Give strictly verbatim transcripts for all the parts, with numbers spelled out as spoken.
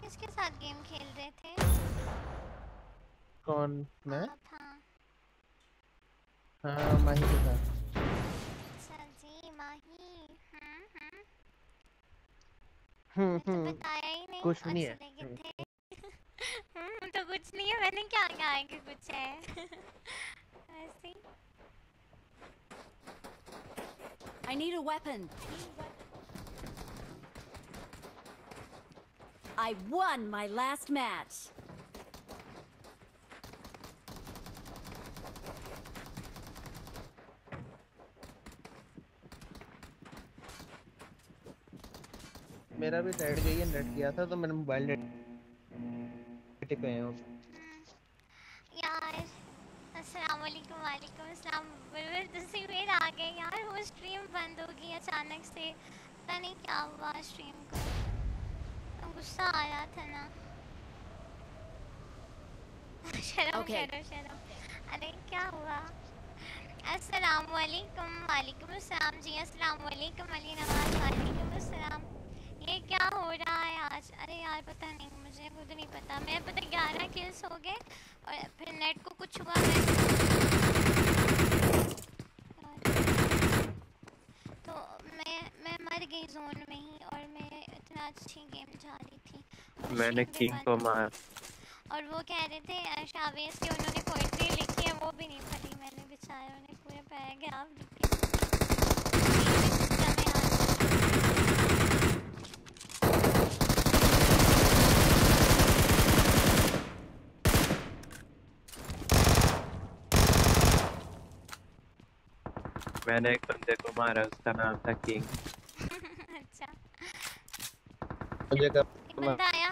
किसके साथ गेम खेल रहे थे? कौन? मैं? आप? हाँ हाँ माही के साथ। अच्छा जी माही। हम्म हम्म हम्म मैं तो हम्म बताया ही नहीं। कुछ नहीं अच्छा है। लेकिन थे। हम्म तो कुछ नहीं है, मैंने क्या कहा है कि कुछ है। ऐसे ही। I need a weapon. I won my last match. मेरा भी नेट गई है, नेट गया था तो मैंने मोबाइल नेट पे है। यार अस्सलाम वालेकुम। वालेकुम अस्सलाम। बुलबुल तुसी फिर आ गए यार। वो स्ट्रीम बंद होगी अचानक से, पता नहीं क्या हुआ स्ट्रीम को। तो गुस्सा आ रहा था ना। शर्म Okay. करो शर्म। अरे क्या हुआ? अस्सलाम वालेकुम। वालेकुम अस्सलाम जी। अस्सलाम वालेकुम अली नवाज। वालेकुम अस्सलाम। ये क्या हो रहा है आज? अरे यार पता नहीं, मुझे खुद नहीं पता। मैं पता ग्यारह किल्स हो गए और फिर नेट को कुछ हुआ। मैं तो मैं मैं मर गई जोन में ही, और मैं इतना अच्छी गेम जा रही थी और मैंने स्ट्रीम भी किंग को बंद हो मार। गई। और वो कह रहे थे शावेज के उन्होंने पोइट्री लिखी है, वो भी नहीं पढ़ी मैंने। बेचारों ने पूरे पैराग्राफ लिखे। मैंने एक बंदे को मारा, उसका नाम था किंग। अच्छा मुझे कब एक बंदा आया।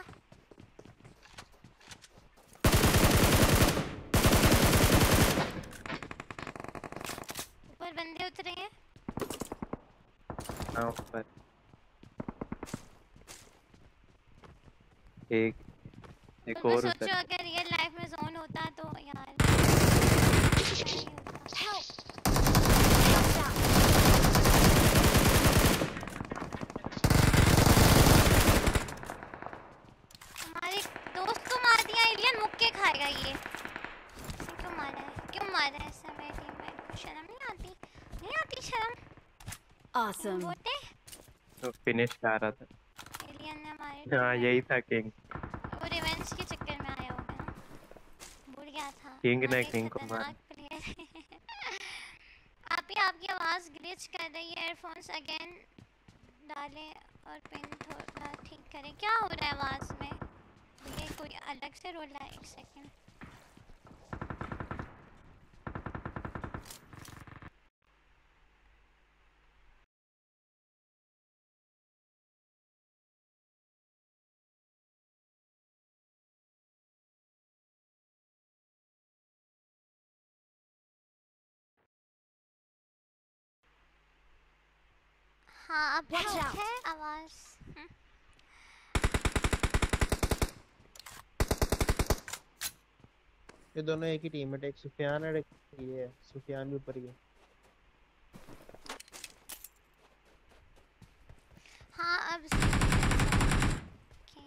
ऊपर बंदे उतरे हैं। हाँ ऊपर एक एक तो और उधर। सोचो अगर रियल लाइफ में जोन होता तो यार Help! हमारे दोस्त को मार दिया। एलियन मुक्के खाएगा ये। इसे क्यों मारा है? क्यों मारा है ऐसा? मेरे टीममेट को शर्म नहीं आती? नहीं आती शर्म? Awesome. बोटे तो फिनिश कर रहा था। एलियन ने हमारे हाँ टीममेट यही था किंग। वो रिवेंज के चक्कर में आया होगा ना। भूल गया था किंग ने आगे किंग को मारा। खतरनाक प्लेयर। आप ही आपकी आवाज़ ग्लिच कर रही है। एयरफोन्स अगेन डालें और पिन थोड़ा ठीक करें। क्या हो रहा है आवाज़ में? ये कोई अलग से रोल है। एक सेकंड। हाँ अब Watch ठीक out. है आवाज़। हम्म, ये दोनों एक ही टीम है। एक सुफियान है, एक ये है। सुफियान भी ऊपर ही है। हाँ अब ओके।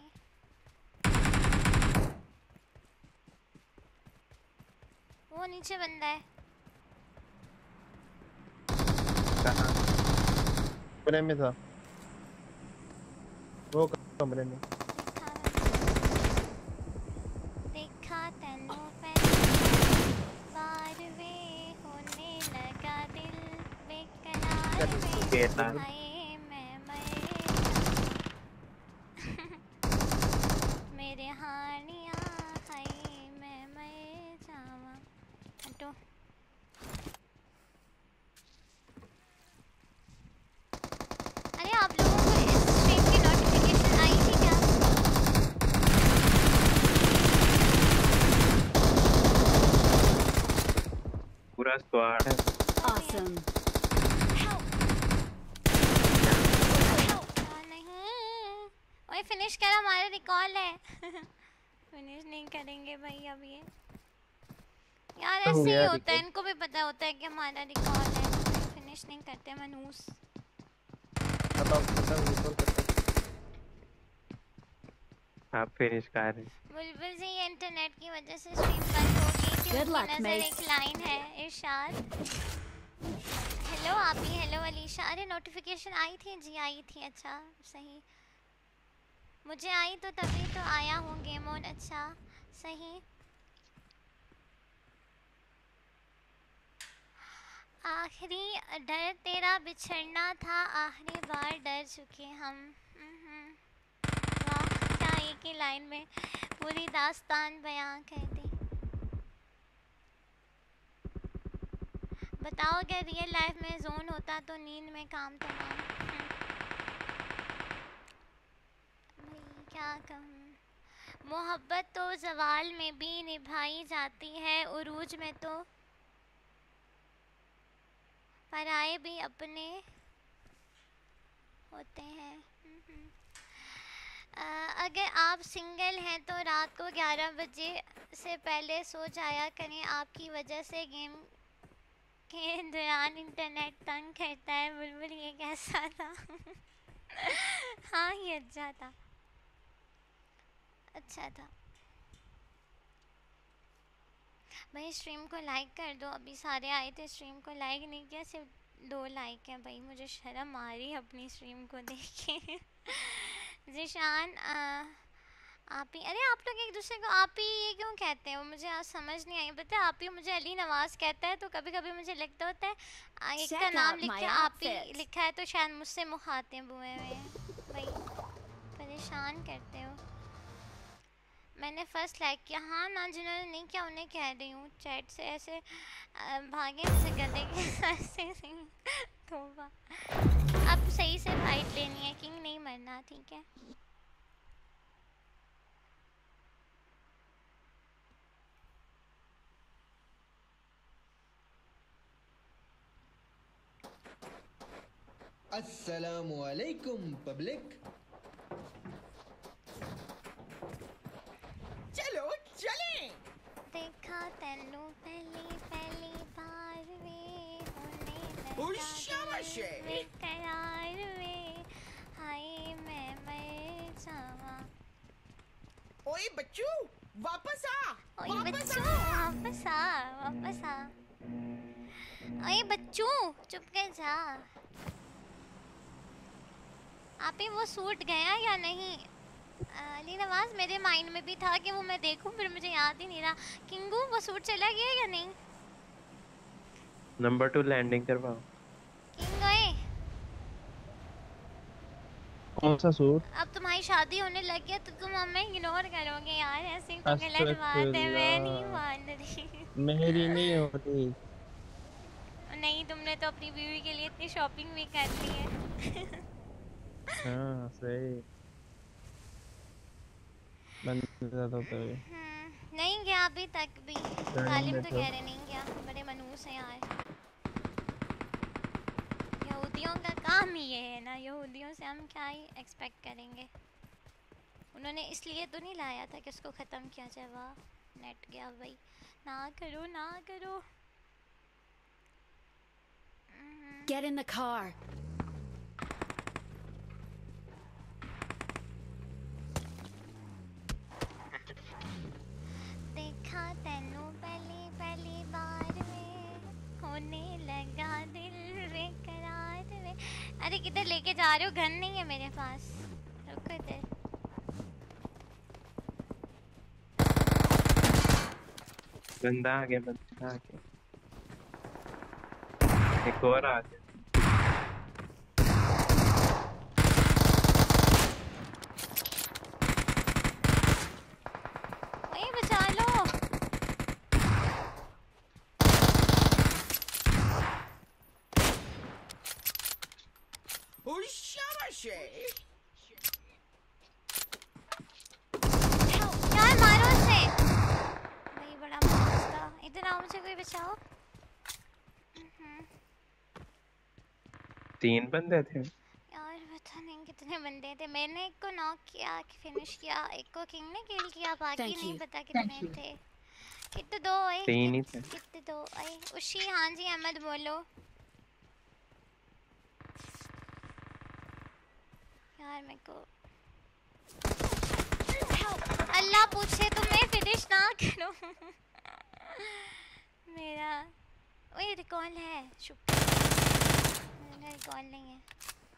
वो नीचे बंदा है। कहाँ? कमरे में था वो, कमरे में। देखा तेनू पहली बार वे होने लगा दिल बेकरार केला। वे। हाय मैं मर मेरे हानिया। हाय मैं मर जावा। हटो। अरे आप लोगों को इस स्ट्रीम की नोटिफिकेशन आई थी क्या? पूरा स्क्वाड है। Awesome. Help! हाँ, नहीं ओए फिनिश कर, हमारा रिकॉल है। फिनिश नहीं करेंगे भाई अब ये। यार हो ऐसे ही गया होता है, रिकॉल। इनको भी पता होता है कि हमारा रिकॉल है। फिनिश नहीं करते मनूस। बताओ बताओ रिकॉल करते। आप फिनिश कर रहे हैं। बुलबुल जी ये इंटरनेट की वजह से स्ट्रीम बंद हो गई थी। Good उनकी luck, नजर mate. एक लाइन है इरशाद। हेलो आप ही, हेलो अलीशा। अरे नोटिफिकेशन आई थी जी, आई थी। अच्छा सही, मुझे आई तो तभी तो आया हूँ गेम ऑन। अच्छा सही। आखिरी डर तेरा बिछड़ना था, आखिरी बार डर चुके हम। हम्म, वाह क्या एक ही लाइन में पूरी दास्तान बयां कर दी। बताओ अगर रियल लाइफ में जोन होता तो नींद में काम तमाम। भाई क्या कहूँ, मोहब्बत तो जवाल में भी निभाई जाती है, उरूज में तो पराए भी अपने होते हैं। आ, अगर आप सिंगल हैं तो रात को ग्यारह बजे से पहले सो जाया करें, आपकी वजह से गेम के दौरान इंटरनेट तंग करता है। बुलबुल ये कैसा था? हाँ ये अच्छा था, अच्छा था भाई। स्ट्रीम को लाइक कर दो, अभी सारे आए थे स्ट्रीम को लाइक नहीं किया, सिर्फ दो लाइक हैं भाई। मुझे शर्म आ रही है अपनी स्ट्रीम को देख के। जिशान आप ही, अरे आप लोग एक दूसरे को आप ही ये क्यों कहते हैं? वो मुझे आज समझ नहीं आई। पता है आप ही मुझे अली नवाज़ कहता है तो कभी कभी मुझे लगता होता है आ, एक का नाम लिख के आप ही लिखा है तो शायद मुझसे मुखातिब हुए हुए भाई। परेशान करते हो। मैंने फर्स्ट लाइक किया। हाँ ना, जिन्होंने नहीं किया उन्हें कह रही हूँ चैट से ऐसे भागे से गधे के ऐसे तोबा। अब सही से फाइट लेनी है, किंग नहीं मरना, ठीक है? अस्सलामुअलैकुम पब्लिक। चलो चलें। देखा तेनू पहली पहली बार वे होने लगा दिल बेकरार वे, हाय मैं मर जावा। ओए बच्चू वापस आ। ओए बच्चू वापस आ, वापस आ। ओए बच्चू चुप कर जा। आप ही वो सूट गया या नहीं? अली नवाज मेरे माइंड में भी था कि वो मैं देखूं, फिर मुझे याद ही नहीं रहा। किंगू वो सूट चला गया या नहीं? नंबर टू लैंडिंग करवाओ। किंग गए? कौन सा सूट? अब तुम्हारी शादी होने लगी है तो तुम हमें इग्नोर करोगे यार, ऐसी तो गलत बात है। मैं नहीं मान रही। मेरी नहीं हो रही। नहीं, तुमने तो अपनी बीवी के लिए इतनी शॉपिंग भी कर ली है। हाँ सही। बंदा तो तो नहीं गया अभी तक भी। तालिम तो कह रहे नहीं गया, बड़े मनूस हैं यार। यहूदियों का काम ही ये है ना, यहूदियों से हम क्या ही एक्सपेक्ट करेंगे। उन्होंने इसलिए तो नहीं लाया था कि उसको ख़त्म किया जाए। वाह नेट गया भाई, ना करो ना करो। Get in the car. देखा तेनू पहली पहली बार में होने लगा दिल बेकरार में। अरे किधर लेके जा रहे हो? गन नहीं है मेरे पास, रुको इधर। बंदा आ गया, बंदा आ गया, एक और आ गया। ओए बचा लो। ओए शाबाश। यार मारो उसे भाई, बड़ा मार था। इधर आओ, मुझे कोई बचाओ। तीन बंदे थे यार पता नहीं कितने बंदे थे। मैंने एक को नॉक किया, फिनिश किया, एक को किंग ने किल किया, बाकी Thank नहीं you. पता कितने थे। कितने दो आए? तीन ही थे। कितने दो आए? उशी हाँ जी अहमद बोलो। यार मेरे को मेरा ओए रिकॉल है शुक्र मेरा रिकॉल नहीं है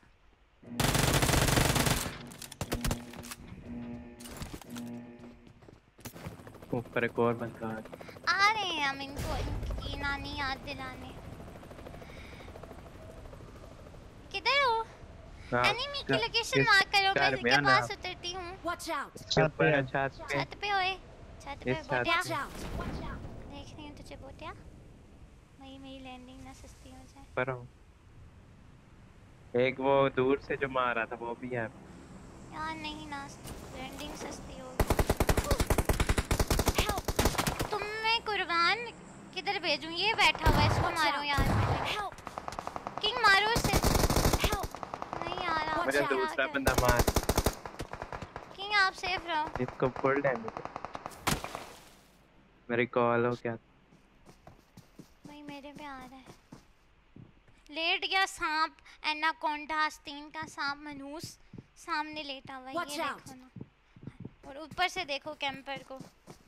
ऊपर एक और बंदा आ रहा आ रहे हैं हम इनको इनकी नानी याद दिलाने किधर हो है। एनिमी की हाँ, लोकेशन इस मार्क करो मैं घर इसके में है ना। पास उतरती हूँ Watch out! इसके ऊपर है, छत पे छत पे होए छत पे इस छत बोटिया Watch out! देख रही हूँ तुझे बोटिया वही मेरी लैंडिंग ना सस्ती हो जाए पर हूँ। एक वो दूर से जो मारा था वो भी है। यार नहीं ना लैंडिंग सस्ती होगी तुम मैं कुर्बान किधर भेजूं ये बैठा हुआ है इसको मारो यार किंग मारो इसे नहीं आ रहा मुझे क्या दूसरा करूं? बंदा मार किंग आप सेफ रहो इसको फुल डैमेज मेरी कॉल हो क्या वही मेरे पे आ रहा है लेट गया सांप एनाकोंडा आस्तीन का सांप मनूस सामने लेटा हुआ है Watch ये out. देखो ना और ऊपर से देखो कैंपर को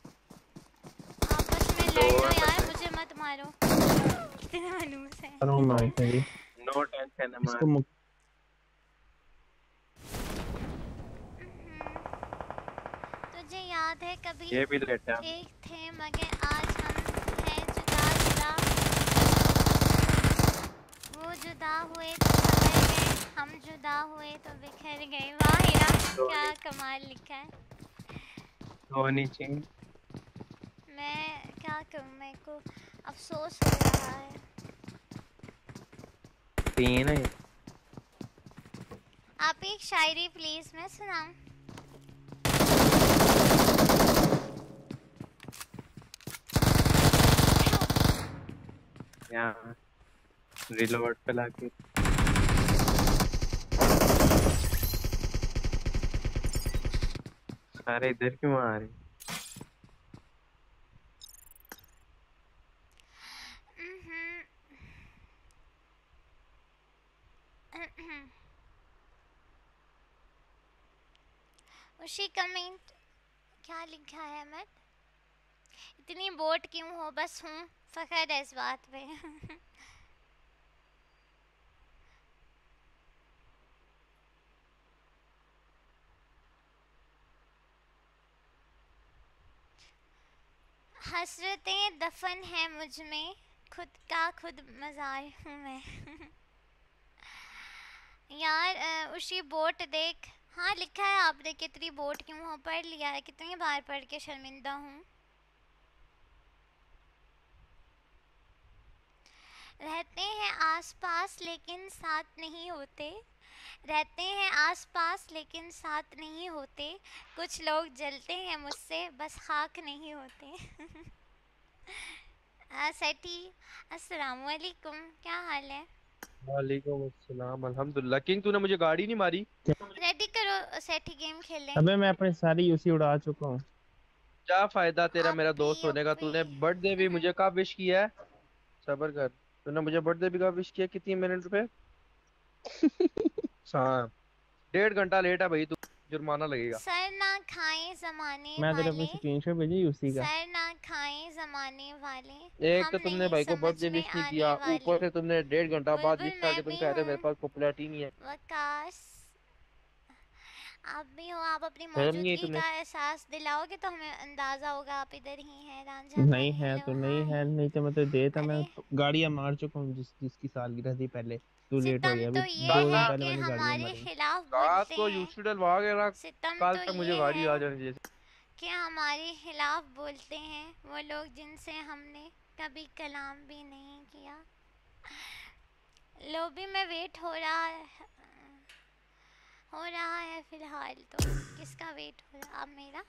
आपस में लड़ लो यार मुझे मत मारो कितने मनूस है करो मार के जी नो टेंशन है इसको मार मुक तुझे याद है कभी ये भी लेटा एक थे मगर आज हम हैं जुदा जुदा वो जुदा हुए तो बिखर गए हम जुदा हुए तो बिखर गए वाह हीरा क्या कमाल लिखा है होनी चाहिए मैं क्या करूं मेरे को अफसोस हो रहा है तीन है आप एक शायरी प्लीज मैं सुनाऊं यहाँ रिलोड पे लाके अरे इधर क्यों आ रही उसी कमेंट क्या लिखा है मैं इतनी बोट क्यों हो बस हूँ फखर है इस बात पे हसरतें दफन है मुझ में खुद का खुद मजार हूँ मैं यार अ, उसी बोट देख हाँ लिखा है आपने कितनी बोट क्यों हो पढ़ लिया है कितनी बार पढ़ के शर्मिंदा हूँ रहते हैं आसपास लेकिन साथ नहीं होते रहते हैं आसपास लेकिन साथ नहीं होते कुछ लोग जलते हैं मुझसे बस खाक नहीं होते आ, सेठी अस्सलाम वालेकुम क्या हाल है वालेकुम अस्सलाम अल्हम्दुलिल्लाह किंग तूने मुझे गाड़ी नहीं मारी रेडी करो सेठी गेम खेलें अबे मैं अपने सारी यूसी उड़ा चुका हूँ क्या फायदा तेरा मेरा ओपी दोस्त होने का ओपी तूने बर्थडे भी मुझे कब विश किया है सबर कर तूने मुझे बर्थडे भी कब विश किया कितनी मिनट पे हाँ डेढ़ घंटा लेट है भाई तू जुर्माना लगेगा सर ना खाएं जमाने मैं तेरे को वाले स्क्रीनशॉट भेजी यूसी का सर ना खाएं जमाने वाले एक हम तो तुमने नहीं भाई को समझ बर्थडे में विश नहीं आने किया वाले ऊपर से तुमने डेढ़ घंटा बाद विश बुलबुल करके मैं तुम भी कह रहे हो मेरे हूँ पास पॉपुलैरिटी नहीं है वकास आप भी हो आप अपनी शर्म नहीं आई मौजूदगी तुम्हें का एहसास दिलाओगे तो हमें अंदाजा होगा आप इधर ही हैं रांझा नहीं भाई है हेलो तो नहीं हाय है नहीं तो मैं तो देता मैं अरे गाड़ियां मार चुका हूँ जिस जिसकी सालगिरह थी पहले तू लेट हो सितम गया अभी तो ये दो दिन है पहले कि मैंने गाड़ियां हमारे मारी खिलाफ रात बोलते को हैं यूसी डलवा के रख सितम कल तो तक मुझे ये गाड़ी आ है जानी चाहिए कि हमारे खिलाफ बोलते हैं वो लोग जिनसे हमने कभी कलाम भी नहीं किया लॉबी में वेट हो रहा है हो रहा है फिलहाल तो किसका वेट हो रहा अब मेरा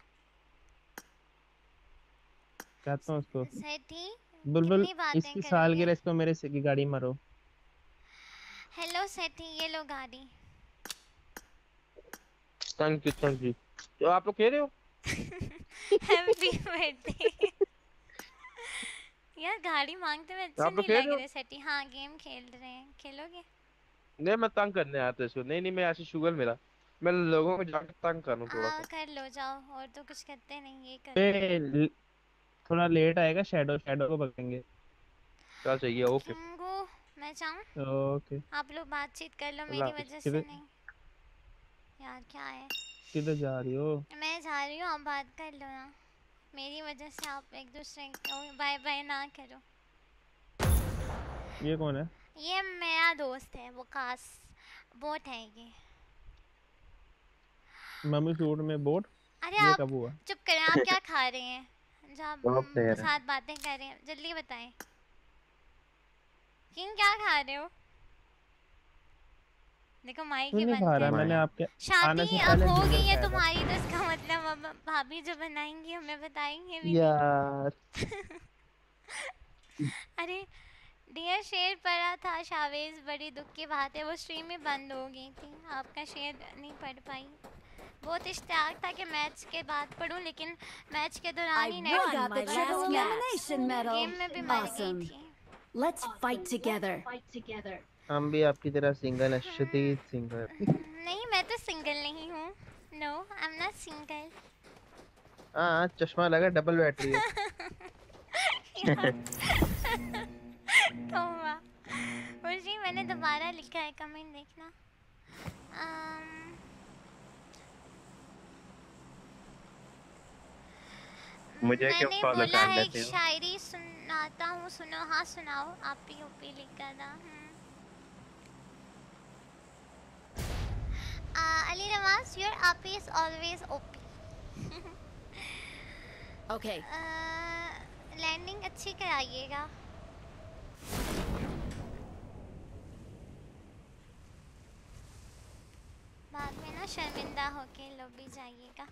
कहता हूँ उसको सेठी बुलबुल कितनी बातें इसकी करोगे सालगिरह इसको मेरे से की गाड़ी मारो हेलो सेठी ये लो गाड़ी थैंक यू थैंक यू तो आप लोग कह रहे हो हैप्पी बर्थडे यार गाड़ी मांगते हुए अच्छे आप लोग नहीं खेल लग रहे हो रहे सेठी हाँ गेम खेल रहे हैं खेलोगे नहीं मैं तंग करने आया था इसको नहीं नहीं मैं ऐसे शुगर मेरा मैं लोगों को जाकर तंग करूँ थोड़ा हाँ सा कर लो जाओ और तो कुछ करते नहीं ये कर लो ए, ल- थोड़ा लेट आएगा शैडो शैडो को पकड़ेंगे क्या चाहिए? ओके किंगू मैं जाऊँ? ओके। आप लोग बातचीत कर लो, अल्लाह मेरी हाफिज। वजह से किधर नहीं। यार क्या है, किधर जा रही हो? मैं जा रही हूँ, आप बात कर लो ना। मेरी वजह से आप एक दूसरे को बाय बाय ना करो। ये कौन है? ये मेरा दोस्त है वकास, बोट है ये। मम्मी सूट में बोट? अरे ये आप कब हुआ? चुप करें, आप क्या खा रहे हैं जो आप दो हम्म, प्लेयर है। साथ बातें कर रहे हैं, जल्दी बताएं। किंग क्या खा रहे हो? देखो माइक क्यों ही नहीं बंद खा रहा? कर मैंने दो। माए आपके आने शादी से अब पहले हो डिनर गई है खाया था। तुम्हारी, तो इसका मतलब अब भाभी जो बनाएंगी हमें बताएंगे भी नहीं। यार अरे डियर शेयर पड़ा था शावेज, बड़ी दुख की बात है, वो स्ट्रीम में बंद हो गई थी, आपका शेयर नहीं पढ़ पाई। बहुत इश्तियाक था कि मैच के बाद पढ़ूं, लेकिन मैच के दौरान I ही won नेट my last elimination medal. Game में भी मर गई Awesome. थी। Let's fight together. हम भी आपकी तरह सिंगल है, शदीद सिंगल। नहीं मैं तो सिंगल नहीं हूँ, no I am not single. हाँ चश्मा लगा, डबल बैटरी है। तोबा। खुशी मैंने दोबारा लिखा है, कमेंट देखना। अम, मुझे क्यों मैंने फॉलो बोला कर है एक लेते हो? शायरी सुनाता हूँ, सुनो। हाँ सुनाओ, आप भी ओपी लिखा था। अली नवाज, योर आपी is always OP. Okay. Landing अच्छी कराइएगा। बाद में ना शर्मिंदा होके लॉबी जाइएगा।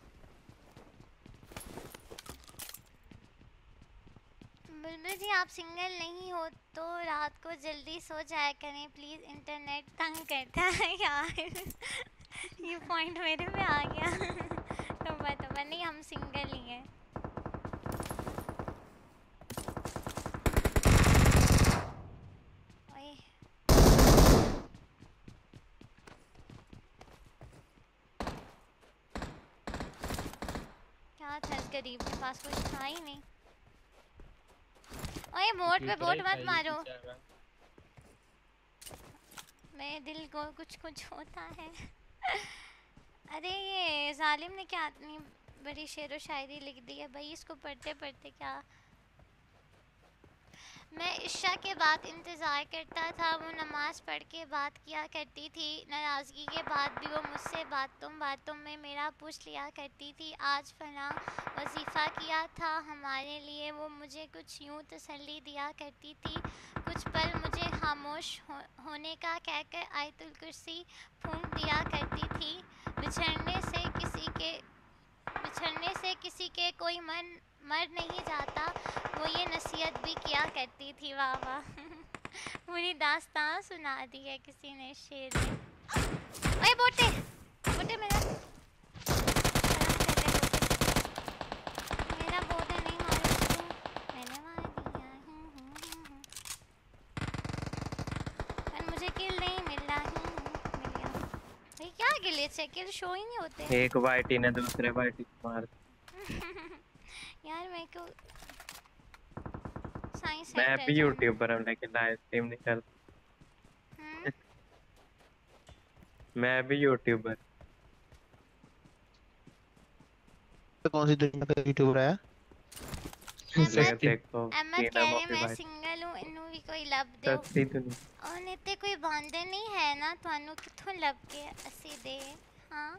बुलबुल जी आप सिंगल नहीं हो तो रात को जल्दी सो जाया करें प्लीज़, इंटरनेट तंग करता है यार। ये पॉइंट मेरे पे आ गया। तो बता नहीं, हम सिंगल ही हैं। ओए क्या था इस गरीब के पास, कुछ था ही नहीं। ओए बोट पे बोट मत मारो, मेरे दिल को कुछ कुछ होता है। अरे ये जालिम ने क्या इतनी बड़ी शेरो शायरी लिख दी है भाई, इसको पढ़ते पढ़ते क्या। मैं इशा के बाद इंतज़ार करता था, वो नमाज़ पढ़ के बात किया करती थी, नाराज़गी के बाद भी वो मुझसे बातों बातों में मेरा पूछ लिया करती थी। आज फला वजीफ़ा किया था हमारे लिए, वो मुझे कुछ यूँ तसल्ली दिया करती थी। कुछ पल मुझे खामोश हो, होने का कहकर आयतुल कुर्सी फूंक दिया करती थी। बिछड़ने से किसी के बिछड़ने से किसी के कोई मन मर नहीं जाता, वो ये नसीहत भी किया करती थी। वाह वाह। पूरी दास्तान सुना दी है किसी ने शेर में। ओए बोटे बोटे मेरा मेरा बोटे नहीं मारा तू, मैंने मार दिया। पर मुझे किल नहीं मिल रहा। मिल गया भाई, क्या गिलेच है, किल शो ही नहीं होते। एक वाइटी ने दूसरे वाइटी को मार यार मेरे को साइंस मैं भी यूट्यूबर हूँ लेकिन लाइव स्ट्रीम नहीं करता। मैं भी यूट्यूबर। तो कौन सी दुनिया का यूट्यूबर है? देखो अहमद कह रहे मैं सिंगल हूँ, इन्हों भी कोई लब दो। सस्ती दुनिया और नित्ते कोई बांधे नहीं है ना, थानू किथों लब के असी दे। हाँ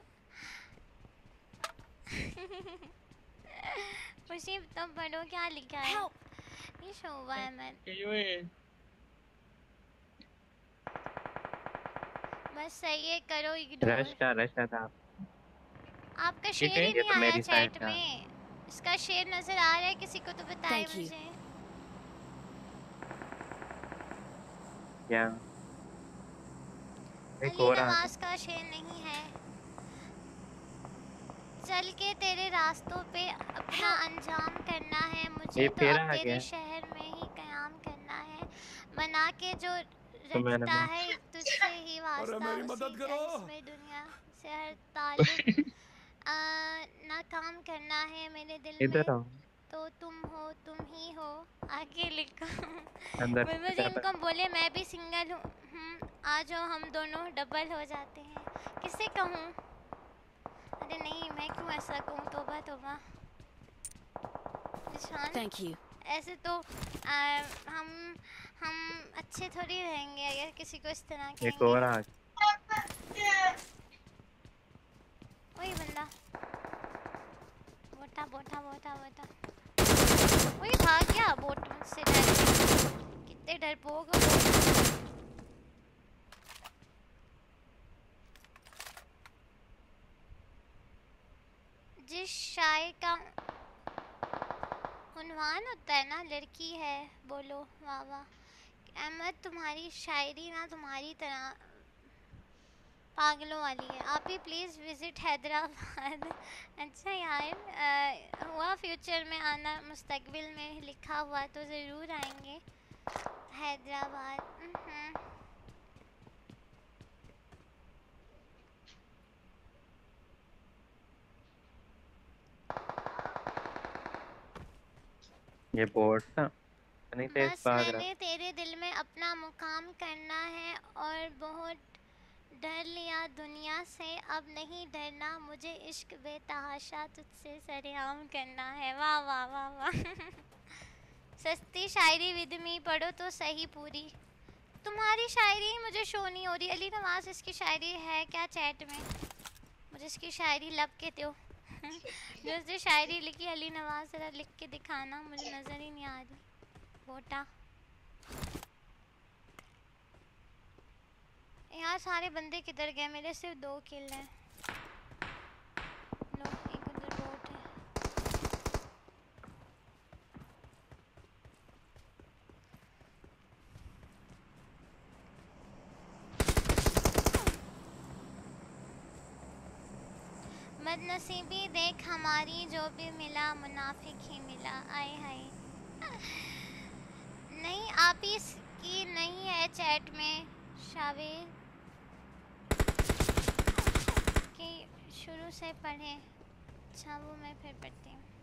खुशी तो पढ़ो क्या लिखा है। ये शोभा अहमद बस सही है, करो इग्नोर। रशा रशा था आपका शेर ही नहीं आया चैट में, इसका शेर नजर आ रहा है किसी को तो बताए मुझे। क्या अली नवाज का शेर नहीं है। चल के तेरे रास्तों पे अपना अंजाम करना है, मुझे तो अब तेरे शहर में ही कयाम करना है। बना के जो रखता है तुझसे ही वास्ता, इसमें दुनिया से हर ताल्लुक नाकाम करना है। मेरे दिल में तो तुम हो तुम ही हो आगे लिखो। अंदर बुलबुल जी इनको बोले मैं भी सिंगल हूँ। हम्म, आ जाओ हम दोनों डबल हो जाते हैं। किसे कहूँ? अरे नहीं मैं क्यों ऐसा कहूँ, तौबा तौबा। निशान Thank you. ऐसे तो आ, हम हम अच्छे थोड़ी रहेंगे अगर किसी को इस तरह एक कहेंगे। और आ वही बंदा बोटा बोटा बोटा बोटा वही भाग गया बोट से डर के। कितने डरपोक हो बोट। जिस शायर का उन्वान होता है ना लड़की है बोलो वाह वाह। अहमद तुम्हारी शायरी ना तुम्हारी तरह पागलों वाली है। आप भी प्लीज़ विज़िट हैदराबाद। अच्छा यार आ, हुआ फ्यूचर में आना मुस्तकबिल में लिखा हुआ तो ज़रूर आएंगे हैदराबाद। ये बोर्ड था नहीं तेज बस भाग रहा। मैंने तेरे दिल में अपना मुकाम करना है और बहुत डर लिया दुनिया से, अब नहीं डरना मुझे इश्क बेतहाशा तुझसे सरेआम करना है। वाह वाह वाह वाह। सस्ती शायरी विद मी पढ़ो तो सही पूरी। तुम्हारी शायरी मुझे शो नहीं हो रही। अली नवाज इसकी शायरी है क्या चैट में? मुझे इसकी शायरी लब के दो। जो उसने शायरी लिखी अली नवाज ज़रा लिख के दिखाना, मुझे नज़र ही नहीं आ रही। बोटा यार सारे बंदे किधर गए? मेरे सिर्फ दो किल हैं। लो एक उधर बोट है। बदनसीबी देख हमारी जो भी मिला मुनाफिक ही मिला। आए हाय नहीं आप ही की नहीं है चैट में शावेर कि शुरू से पढ़ें। अच्छा वो मैं फिर पढ़ती हूँ।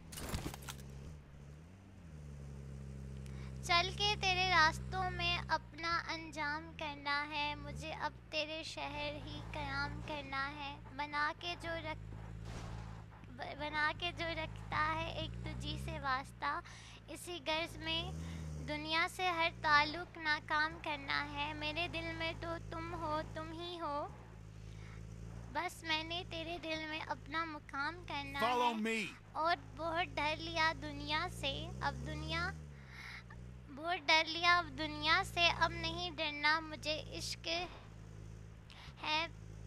चल के तेरे रास्तों में अपना अंजाम करना है, मुझे अब तेरे शहर ही क़याम करना है। बना के जो रख बना के जो रखता है एक तुझी से वास्ता, इसी गर्ज में दुनिया से हर ताल्लुक नाकाम करना है। मेरे दिल में तो तुम हो तुम ही हो, बस मैंने तेरे दिल में अपना मुकाम करना Follow है। me. और बहुत डर लिया दुनिया से, अब दुनिया बहुत डर लिया अब दुनिया से, अब नहीं डरना मुझे इश्क है।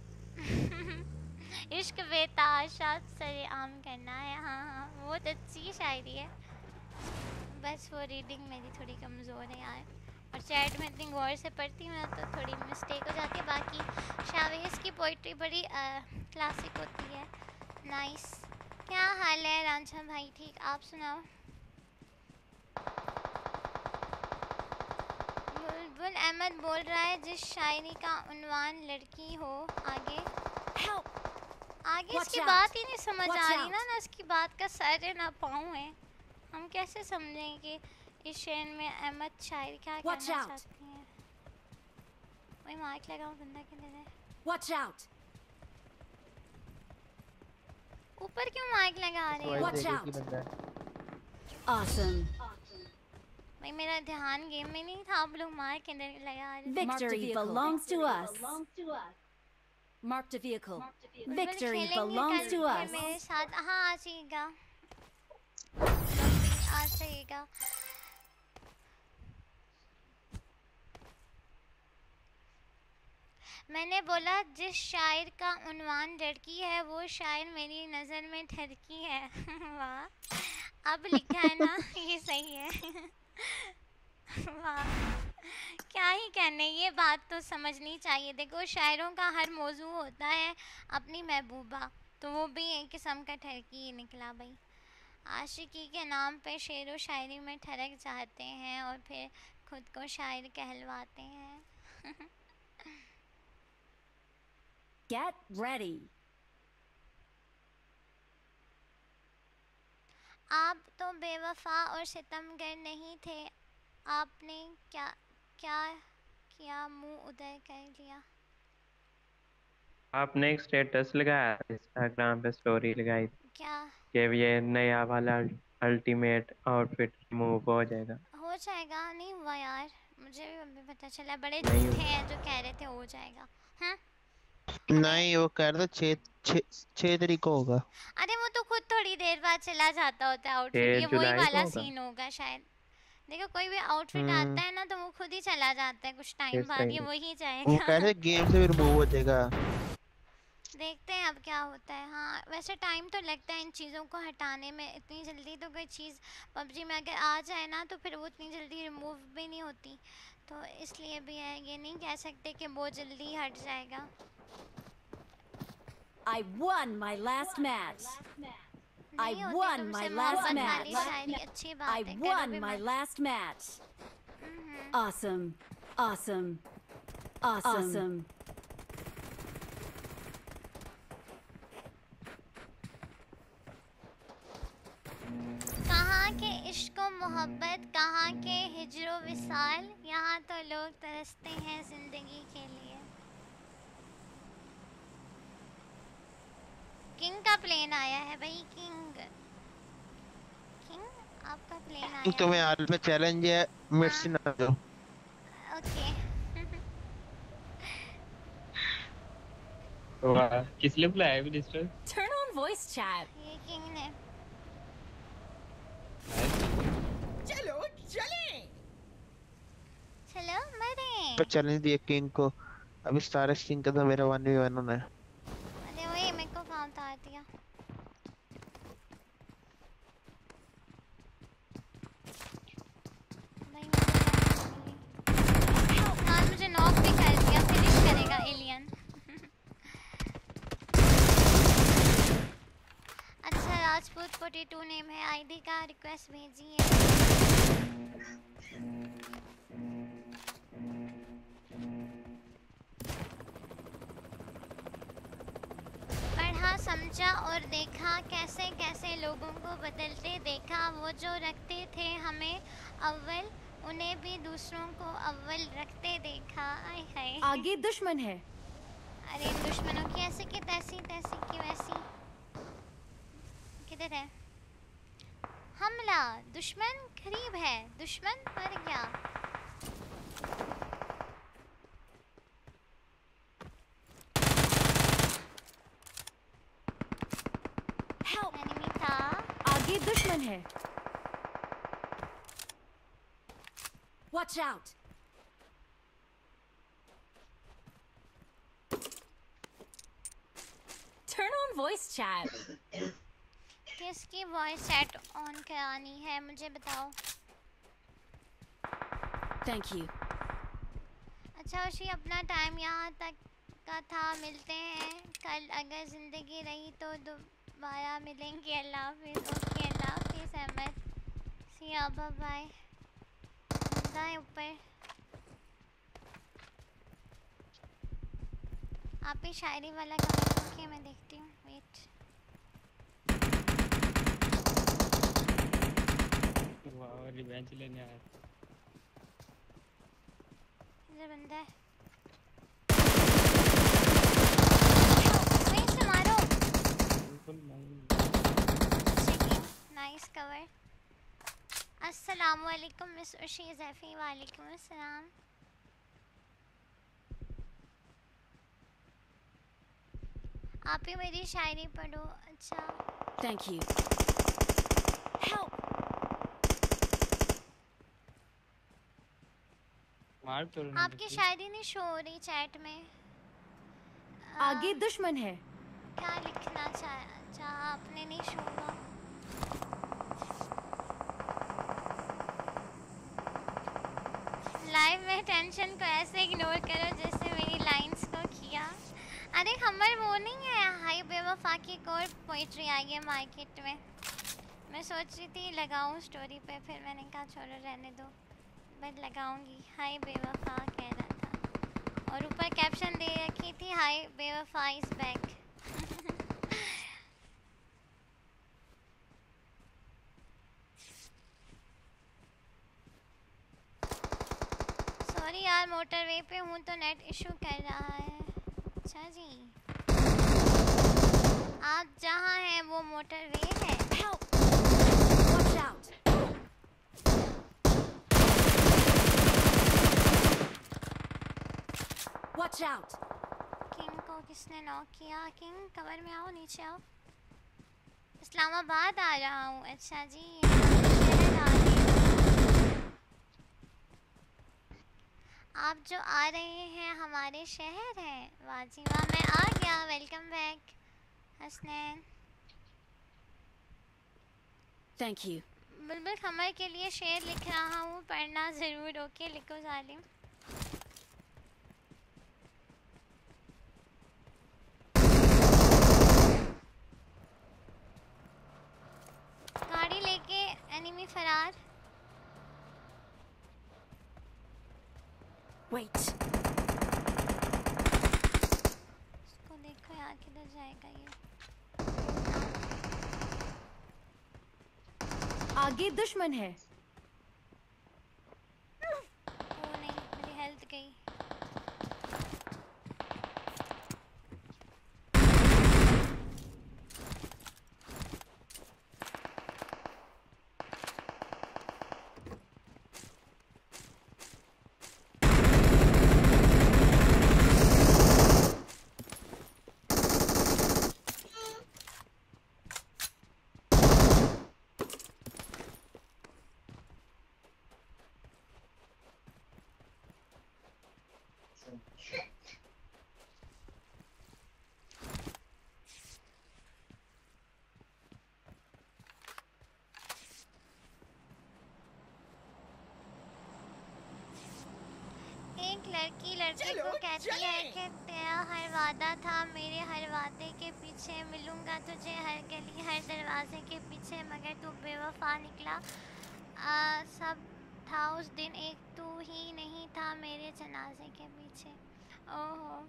इश्क बेताशा सरेआम करना है। हाँ हाँ बहुत अच्छी शायरी है, बस वो रीडिंग मेरी थोड़ी कमज़ोर है यार, और चैट में इतनी गौर से पढ़ती हूँ ना तो थोड़ी मिस्टेक हो जाती है। बाकी शावेज की पोइट्री बड़ी क्लासिक होती है। नाइस। क्या हाल है रांझा भाई? ठीक, आप सुनाओ। बुलबुल अहमद बोल रहा है जिस शायरी का उन्वान लड़की हो। आगे आगे Watch इसकी out. बात ही नहीं समझ Watch आ रही out. ना ना इसकी बात का सर है ना पाँव है। हम कैसे समझें कि इस शेर में अहमद शायर क्या Watch कहना out. चाहती हैं? वही माइक लगाऊं, बंदा किधर है? Watch out! ऊपर क्यों माइक लगा रहे हो? Watch out. Awesome. भाई मेरा ध्यान गेम में नहीं था, आप लोग माइक किधर लगा रहे हो? Victory belongs to us. Marked a vehicle. Victory belongs to फिर us. मेरे साथ। हाँ आ जाइएगा, आ जाइएगा। मैंने बोला जिस शायर का उन्वान लड़की है वो शायर मेरी नज़र में ठरकी है। वाह, अब लिखा है ना ये सही है। वाह, क्या ही कहने, ये बात तो समझनी चाहिए। देखो शायरों का हर मौजू होता है अपनी महबूबा, तो वो भी एक किस्म का ठरकी ही निकला भाई। आशिकी के नाम पे शेर व शायरी में ठरक जाते हैं और फिर खुद को शायर कहलवाते हैं। Get ready. आप तो बेवफा और सितमगर नहीं थे, आपने क्या क्या किया, मुंह उधर कर लिया। आपने एक स्टेटस लगाया इंस्टाग्राम पे, स्टोरी लगाई क्या कि ये नया वाला अल्टीमेट आउटफिट रिमूव हो जाएगा। हो जाएगा? नहीं हुआ यार, मुझे भी अभी पता चला। बड़े नहीं झूठे हुआ। हैं जो कह रहे थे हो जाएगा। हम्म नहीं वो कह रहा था छः छः छः तारीख को होगा। अरे वो तो खुद थोड़ी देर बाद चला जाता होता है आउटफिट, छह ये वही जुलाई को वाला होगा। सीन होगा शायद। देखो कोई भी आउटफिट हम्म आता है ना तो वो खुद ही चला जाता है कुछ टाइम इस बाद, ये टाइम वही वो जाएगा। कह रहे गेम से भी रिमूव हो जाएगा। देखते हैं अब क्या होता है। हाँ वैसे टाइम तो लगता है इन चीज़ों को हटाने में, इतनी जल्दी तो कोई चीज़ पबजी में अगर आ जाए ना तो फिर वो इतनी जल्दी रिमूव भी नहीं होती, तो इसलिए भी है, ये नहीं कह सकते कि बहुत जल्दी हट जाएगा। I won my last match. I नहीं होती won तुमसे my last मोहब्बत match. वाली शायरी, अच्छी बात I है, करो won भी my मत। last match. हम्म, Awesome. Awesome. Awesome. कहाँ के इश्क व मोहब्बत, कहाँ के हिजरो विसाल, यहाँ तो लोग तरसते हैं जिंदगी के लिए। किंग का प्लेन आया है भाई, किंग किंग आपका प्लेन आया तुम्हें है। हाल में चैलेंज है, मिड से ना दो। ओके वाह, किस लिए बुलाया है minister? Turn on voice chat. ये किंग ने। चलो चलें। चलो मरे। पर चैलेंज दिया किंग को। अभी स्टार किंग का तो मेरा वन वी वन होना है। अरे वही मेरे को कहाँ उतार दिया। भाई मुझे हाँ मुझे नॉक भी कर दिया, फिनिश करेगा एलियन। अच्छा राजपूत फोर्टी टू नेम है, आईडी का रिक्वेस्ट भेजिए। पढ़ा समझा और देखा, कैसे कैसे लोगों को बदलते देखा, वो जो रखते थे हमें अव्वल, उन्हें भी दूसरों को अव्वल रखते देखा। आय हाय। आगे दुश्मन है. अरे इन दुश्मनों की ऐसी की तैसी, तैसी की वैसी। किधर है हमला? दुश्मन करीब है, दुश्मन मर गया। Help. एनिमी था। आगे दुश्मन है. Watch out. Turn on voice chat. किसकी वॉइस सेट ऑन करानी है मुझे बताओ। Thank you. अच्छा उसी अपना टाइम यहाँ तक का था, मिलते हैं कल अगर ज़िंदगी रही तो दोबारा मिलेंगे। अल्लाह हाफिज़। ओके अल्लाह हाफिज़ अहमद। सिया बाय। दाएं ऊपर आप ही शायरी वाला कमेंट ओके मैं देखती हूँ, वेट। वाह, रिवेंज लेने आया। इधर बंदा है, वहीं से मारो। Nice cover. अस्सलाम वालेकुम मिस उशी ज़ैफ़ी। वालेकुम अस्सलाम। आप ही मेरी शायरी पढ़ो। अच्छा Thank you. Help. मार तो आपकी शायरी नहीं शो हो रही चैट में। आ, आगे दुश्मन है. क्या लिखना चाहा चाहा आपने, नहीं शो हुआ। लाइव में टेंशन को ऐसे इग्नोर करो जैसे मेरी लाइंस को किया। अरे हमर वो नहीं है, हाय बेवफा की एक और पोइट्री आई है मार्केट में। मैं सोच रही थी लगाऊं स्टोरी पे, फिर मैंने कहा छोड़ो रहने दो, बट लगाऊंगी। हाय बेवफा कह रहा था और ऊपर कैप्शन दे रखी थी हाय बेवफा इज बैक। फिलहाल मोटरवे पे हूँ तो नेट इशू कर रहा है। अच्छा जी, आप जहाँ हैं वो मोटरवे है। Help! Watch out! Watch out! King को किसने नॉक किया? किंग कवर में आओ, नीचे आओ। इस्लामाबाद आ रहा हूँ। अच्छा जी, शहर आ रही हूँ। आप जो आ रहे हैं हमारे शहर हैं। वाह जी वाह, मैं आ गया। Welcome back Hasnain. Thank you. बुलबुल खमर के लिए शेर लिख रहा हूँ, पढ़ना ज़रूर। ओके लिखो जालिम। गाड़ी लेके एनिमी फरार। Wait. इसको देखो यार, किधर जाएगा ये। आगे दुश्मन है। वो नहीं, मेरी हेल्थ गई। एक लड़की लड़के चलो, को कहती है चलें। कि तेरा हर वादा था, मेरे हर वादे के पीछे मिलूंगा तुझे हर गली हर दरवाजे के पीछे, मगर तू बेवफा निकला। आ, सब था उस दिन, एक तू ही नहीं था मेरे जनाजे के पीछे। ओहो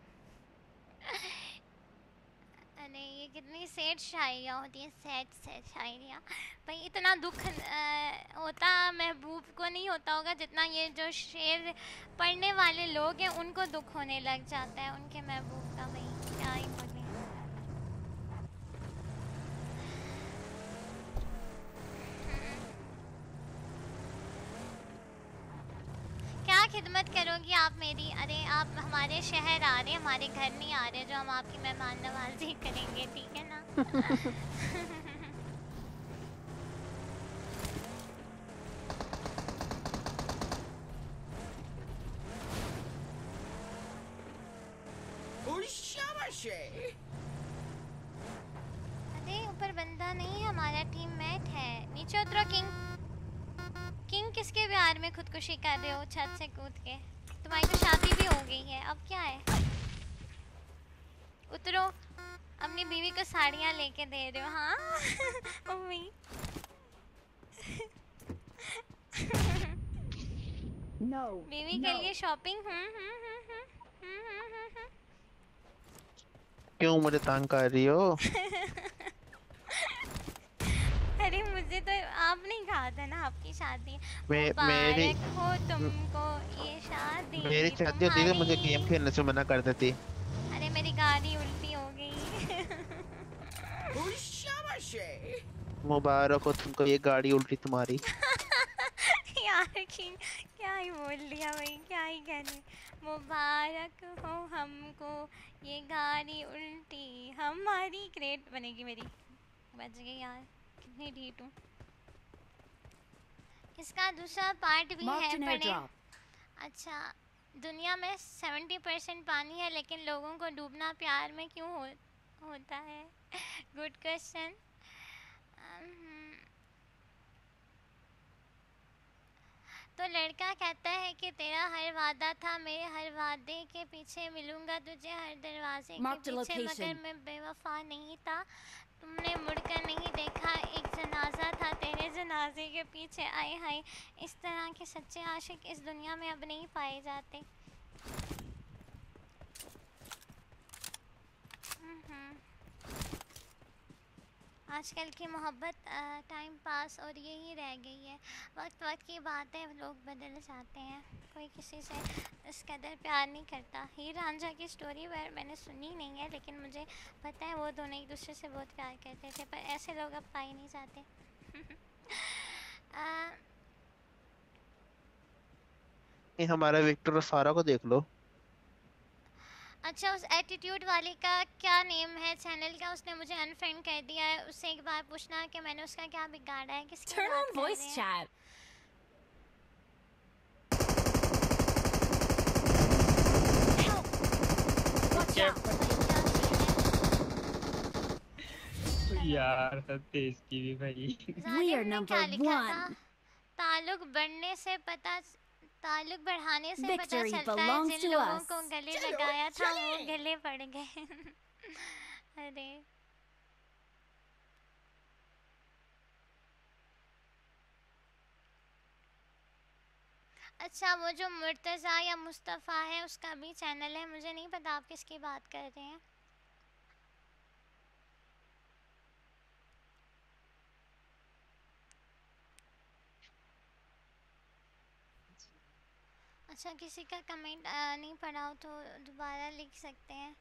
अरे ये कितनी सैड शायरियाँ होती हैं, सैड सैड शायरियाँ। भाई इतना दुख अ, होता महबूब को नहीं होता होगा जितना ये जो शेर पढ़ने वाले लोग हैं उनको दुख होने लग जाता है उनके महबूब का। भाई क्या ही बोले। क्या खिदमत करोगी आप मेरी? अरे आप हमारे शहर आ रहे, हमारे घर नहीं आ रहे जो हम आपकी मेहमान नवाजी करेंगे, ठीक है ना? Oh, शाबाशे। अरे ऊपर बंदा नहीं, हमारा टीममेट है। नीचे उतरो किंग। किंग किसके प्यार में खुदकुशी कर रहे हो छत से कूद के? तुम्हारी तो शादी भी हो गई है, अब क्या है? उतरो। अपनी बीवी को साड़ियाँ लेके दे रहे हो? हाँ मम्मी। No. बीवी के लिए शॉपिंग। हम्म हम्म हम्म हम्म हम्म हम्म हम्म। क्यों मुझे तंग कर रही हो? अरे मुझे तो आपने ही कहा था ना आपकी शादी मे, मेरी मुबारक हो तुमको ये शादी मेरी शादी होती तो मुझे गेम तुम्हारी। खेलने से मना कर देती। अरे मेरी गाड़ी उल्टी हो गई। Oh, शाबाशे। मुबारक हो तुमको ये गाड़ी उल्टी तुम्हारी। यार किंग क्या ही बोल दिया भाई, क्या ही कहने। मुबारक हो हमको ये गाड़ी उल्टी हमारी। ग्रेट बनेगी मेरी। बच गई यार, कितनी ढीठ हूँ। इसका दूसरा पार्ट भी Marked है an पढ़े। airdrop. अच्छा, दुनिया में सेवेंटी परसेंट पानी है लेकिन लोगों को डूबना प्यार में क्यों हो, होता है? Good question. तो लड़का कहता है कि तेरा हर वादा था, मेरे हर वादे के पीछे मिलूंगा तुझे हर दरवाजे के Marked a पीछे, मगर location. मैं बेवफा नहीं था। तुमने मुड़कर नहीं देखा, एक जनाजा था तेरे जनाजे के पीछे। आए हाय, इस तरह के सच्चे आशिक इस दुनिया में अब नहीं पाए जाते। हम्म। आजकल की मोहब्बत टाइम पास बस और यही रह गई है। वक्त वक्त की बात है, लोग बदल जाते हैं, कोई किसी से इस कदर प्यार नहीं करता। हीर रांझा की स्टोरी मैंने सुनी नहीं है, लेकिन मुझे पता है वो दोनों एक दूसरे से बहुत प्यार करते थे, पर ऐसे लोग अब पाए नहीं जाते। आ, ये हमारा विक्टर और सारा को देख लो। अच्छा, उस एटीट्यूड वाले का क्या नेम है चैनल का? उसने मुझे अनफ्रेंड कर दिया है। उससे एक बार पूछना कि मैंने उसका क्या बिगाड़ा है। किसकी Turn बात on कर voice रहे हैं? chat. Watch क्या out. यार तेज की भी भाई। We जालिम are ने number क्या लिखा था? one. ताल्लुक बढ़ने से पता ताल्लुक बढ़ाने से पता Victory चलता है belongs जिन to लोगों us. को गले चलो, लगाया था वो चलें। गले पड़ गए। अरे अच्छा, वो जो मुर्तज़ा या मुस्तफ़ा है उसका भी चैनल है। मुझे नहीं पता आप किसकी बात कर रहे हैं। अच्छा, किसी का कमेंट नहीं पढ़ा हो तो दोबारा लिख सकते हैं।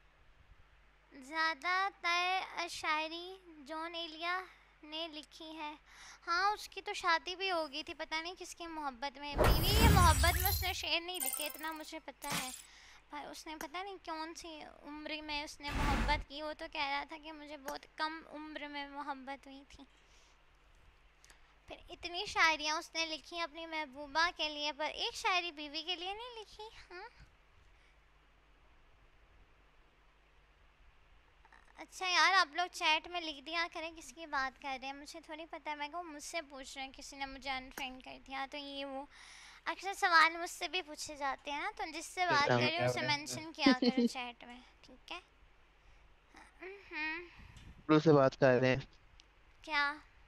ज़्यादातर शायरी जॉन एलिया ने लिखी है। हाँ, उसकी तो शादी भी हो गई थी, पता नहीं किसकी मोहब्बत में। मेरी ये मोहब्बत में उसने शेर नहीं लिखे, इतना मुझे पता है। पर उसने पता नहीं कौन सी उम्र में उसने मोहब्बत की। वो तो कह रहा था कि मुझे बहुत कम उम्र में मोहब्बत हुई थी। फिर इतनी शायरियाँ उसने लिखी अपनी महबूबा के लिए, पर एक शायरी बीवी के लिए नहीं लिखी। हाँ, अच्छा यार, आप लोग चैट में लिख दिया करें किसकी बात कर रहे हैं, मुझे थोड़ी पता है। मैं को मुझसे पूछ रहे हैं, किसी ने मुझे अनफ्रेंड कर दिया तो ये वो। अक्सर सवाल मुझसे भी पूछे जाते हैं ना, तो जिससे बात कर रही हूँ उसे मेंशन किया करो चैट में, ठीक है? हम्म, ब्लू से बात कर रहे हैं क्या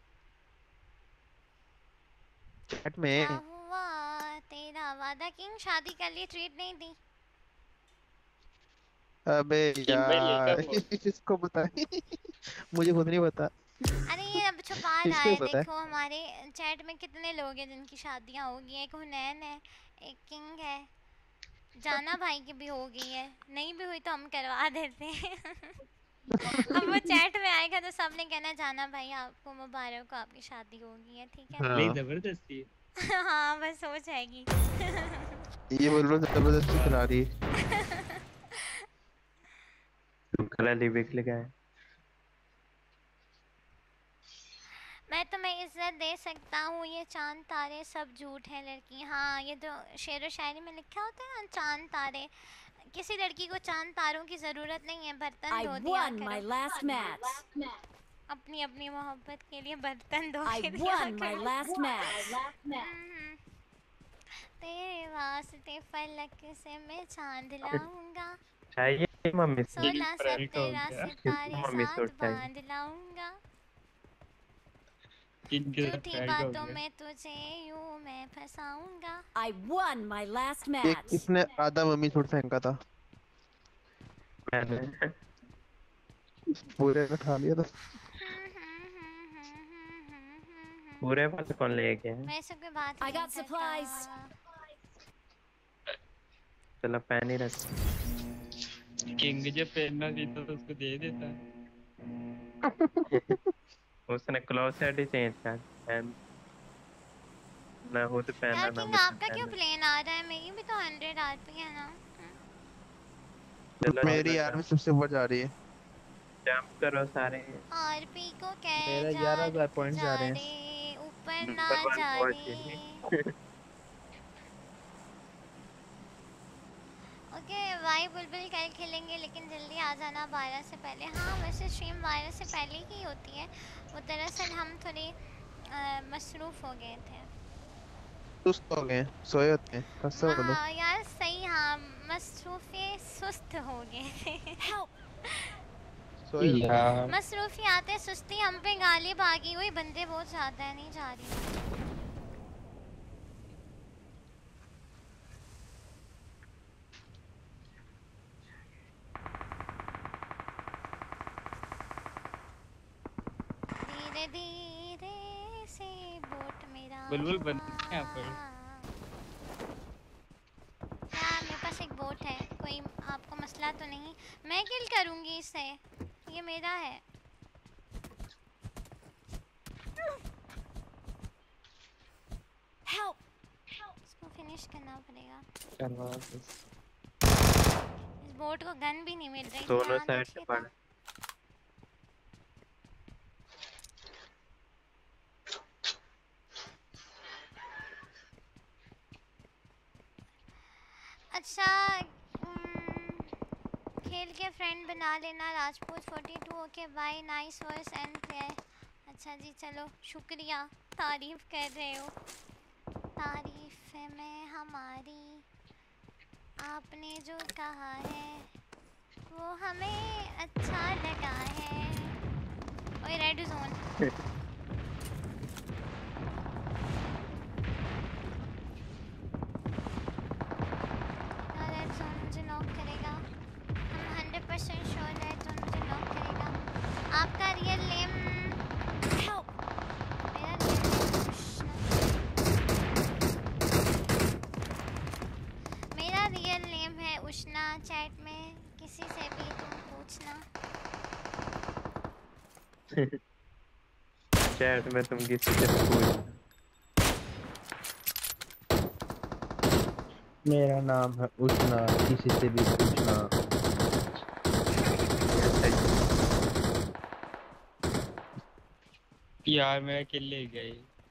चैट क्या में। हुआ? तेरा वादा किंग शादी कर लिए, ट्रीट नहीं दी? अबे भाई ये क्या यार बोल इसको पता है। मुझे खुद नहीं पता। अरे ये अब छुपा रहा इसको ही है। पता है। देखो हमारे चैट में कितने लोग हैं जिनकी शादियां हो गई हैं। एक हुनैन है, एक किंग है, जाना भाई की भी हो गई है। नहीं भी हुई तो हम करवा देते हैं। अब वो चैट में आएगा तो सबने कहना जाना भाई आपको मुबारक हो, आपकी शादी हो गई है, ठीक है? नहीं हाँ, जबरदस्ती। हाँ, बस हो जाएगी। ये बोल रहा हूँ जबरदस्ती करा रही है। कलर लिविक लिखा है। मैं तुम्हें इज्जत दे सकता हूँ, ये चांद तारे सब झूठ है लड़की। हाँ, ये तो शेर व शायरी में लिखा होता है ना, चांद तारे। किसी लड़की को चांद तारों की ज़रूरत नहीं है, बर्तन I धो दिया won my करो। last match. अपनी अपनी मोहब्बत के लिए बर्तन धो I के दिया won my करो। last match. हम्म, तेरे वास्ते फलक से मैं चांद लाऊंगा, चाहिए मम्मी से सोलह फ्रेंड हो सत्रह गया। सितारे मम्मी साथ सूट चाहिए। बांध लाऊंगा। किंग के साथ झूठी फ्रेंड हो बातों गया। में तुझे यूं मैं फंसाऊंगा। I won my last एक match. इसने आधा मम्मी सूट फेंका था, मैंने पूरे ने खा लिया था। पूरे वाले कौन ले गया है? मैं सबके बात I नहीं got करता। supplies. चलो पैन ही रख। किंग जब पहनना थी तो उसको दे देता। उसने क्लोज सेट ही चेंज कर पैन ना खुद पहना यार ना किंग, मुझे आपका क्यों पहना। प्लेन आ रहा है? मेरी भी तो हंड्रेड आरपी है ना। चलो मेरी चलो आर्मी सबसे ऊपर जा रही है। जंप करो सारे। आरपी को कह मेरा जा ग्यारह हजार रुक पॉइंट जा जा रहे हैं। रे, ऊपर ना नंबर वन जा पहुंच रे। गई। ओके भाई, बुलबुल कल खेलेंगे लेकिन जल्दी आ जाना बारह से पहले। हाँ, वैसे स्ट्रीम बारह से पहले ही होती है। वो दरअसल हम थोड़े मसरूफ़ हो गए थे। सुस्त हो गए, सोए होते हैं, कसम बोलो। हाँ यार सही, हाँ, मसरूफ़े सुस्त हो गए थे। Help! सोए होते हैं। यार मसरूफ़ी आते सुस्ती हम पे गालिब आ गई। वही बंदे बहुत ज़्यादा है, नहीं जा रही। धीरे धीरे से बुलबुल बंद है यहाँ पर। क्या मेरे पास एक बोट है, कोई आपको मसला तो नहीं? मैं किल करूंगी इसे, ये मेरा है। Help! इसको फिनिश करना पड़ेगा। चलो इस बोट को गन भी नहीं मिल रही। दोनों ध्यान साइड से रखिए पड़। तो। अच्छा हम्म, खेल के फ्रेंड बना लेना Rajput forty two. Okay bye, nice voice and player. अच्छा जी चलो शुक्रिया, तारीफ कर रहे हो। तारीफ में हमारी, आपने जो कहा है वो हमें अच्छा लगा है। ओए रेड जोन। रेड जोन मुझे नॉक करेगा, हम hundred percent sure red zone मुझे नॉक करेगा। आपका रियल नेम? Help! मेरा रियल नेम उष्णा। मेरा रियल नेम है उष्णा, चैट में किसी से भी तुम पूछना। चैट में तुम किसी से पूछ। मेरा नाम है उष्णा, किसी से भी पूछना। यार मेरा किल ले गई।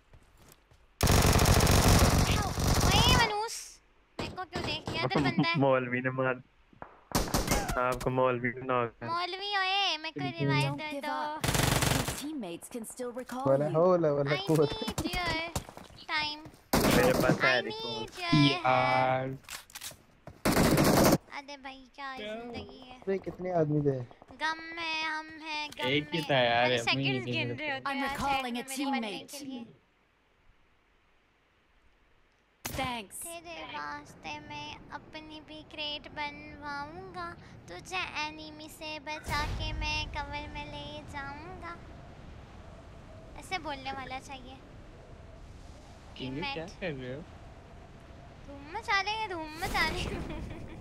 ओए मनूस, मेरे को क्यों देख लिया? इधर बंदा है। मौलवी ने मार आपको, मौलवी ने नॉक कर। मौलवी ओए मेरे को रिवाइव Don't दे give दो। up. Your teammates can still recall वाला you. हौला वाला I कुवत। need your time. मेरे पास I है need रिकॉर्ड। your help. यार अरे भाई क्या जिंदगी है। अरे कितने आदमी थे? गम में हम हैं, गम एक ही में। था यार, अरे अपनी सेकंड्स नहीं गिन मेरे रहे होते I'm हैं यार recalling chat a में मेरे बनने teammate. के लिए। Thanks. तेरे वास्ते मैं अपनी भी क्रेट बनवाऊंगा, तुझे एनिमी से बचा के मैं कवर में ले जाऊंगा। ऐसे बोलने वाला चाहिए। किंग क्या Teammate. कर रहे हो? धूम मचा लेंगे, धूम मचा लेंगे।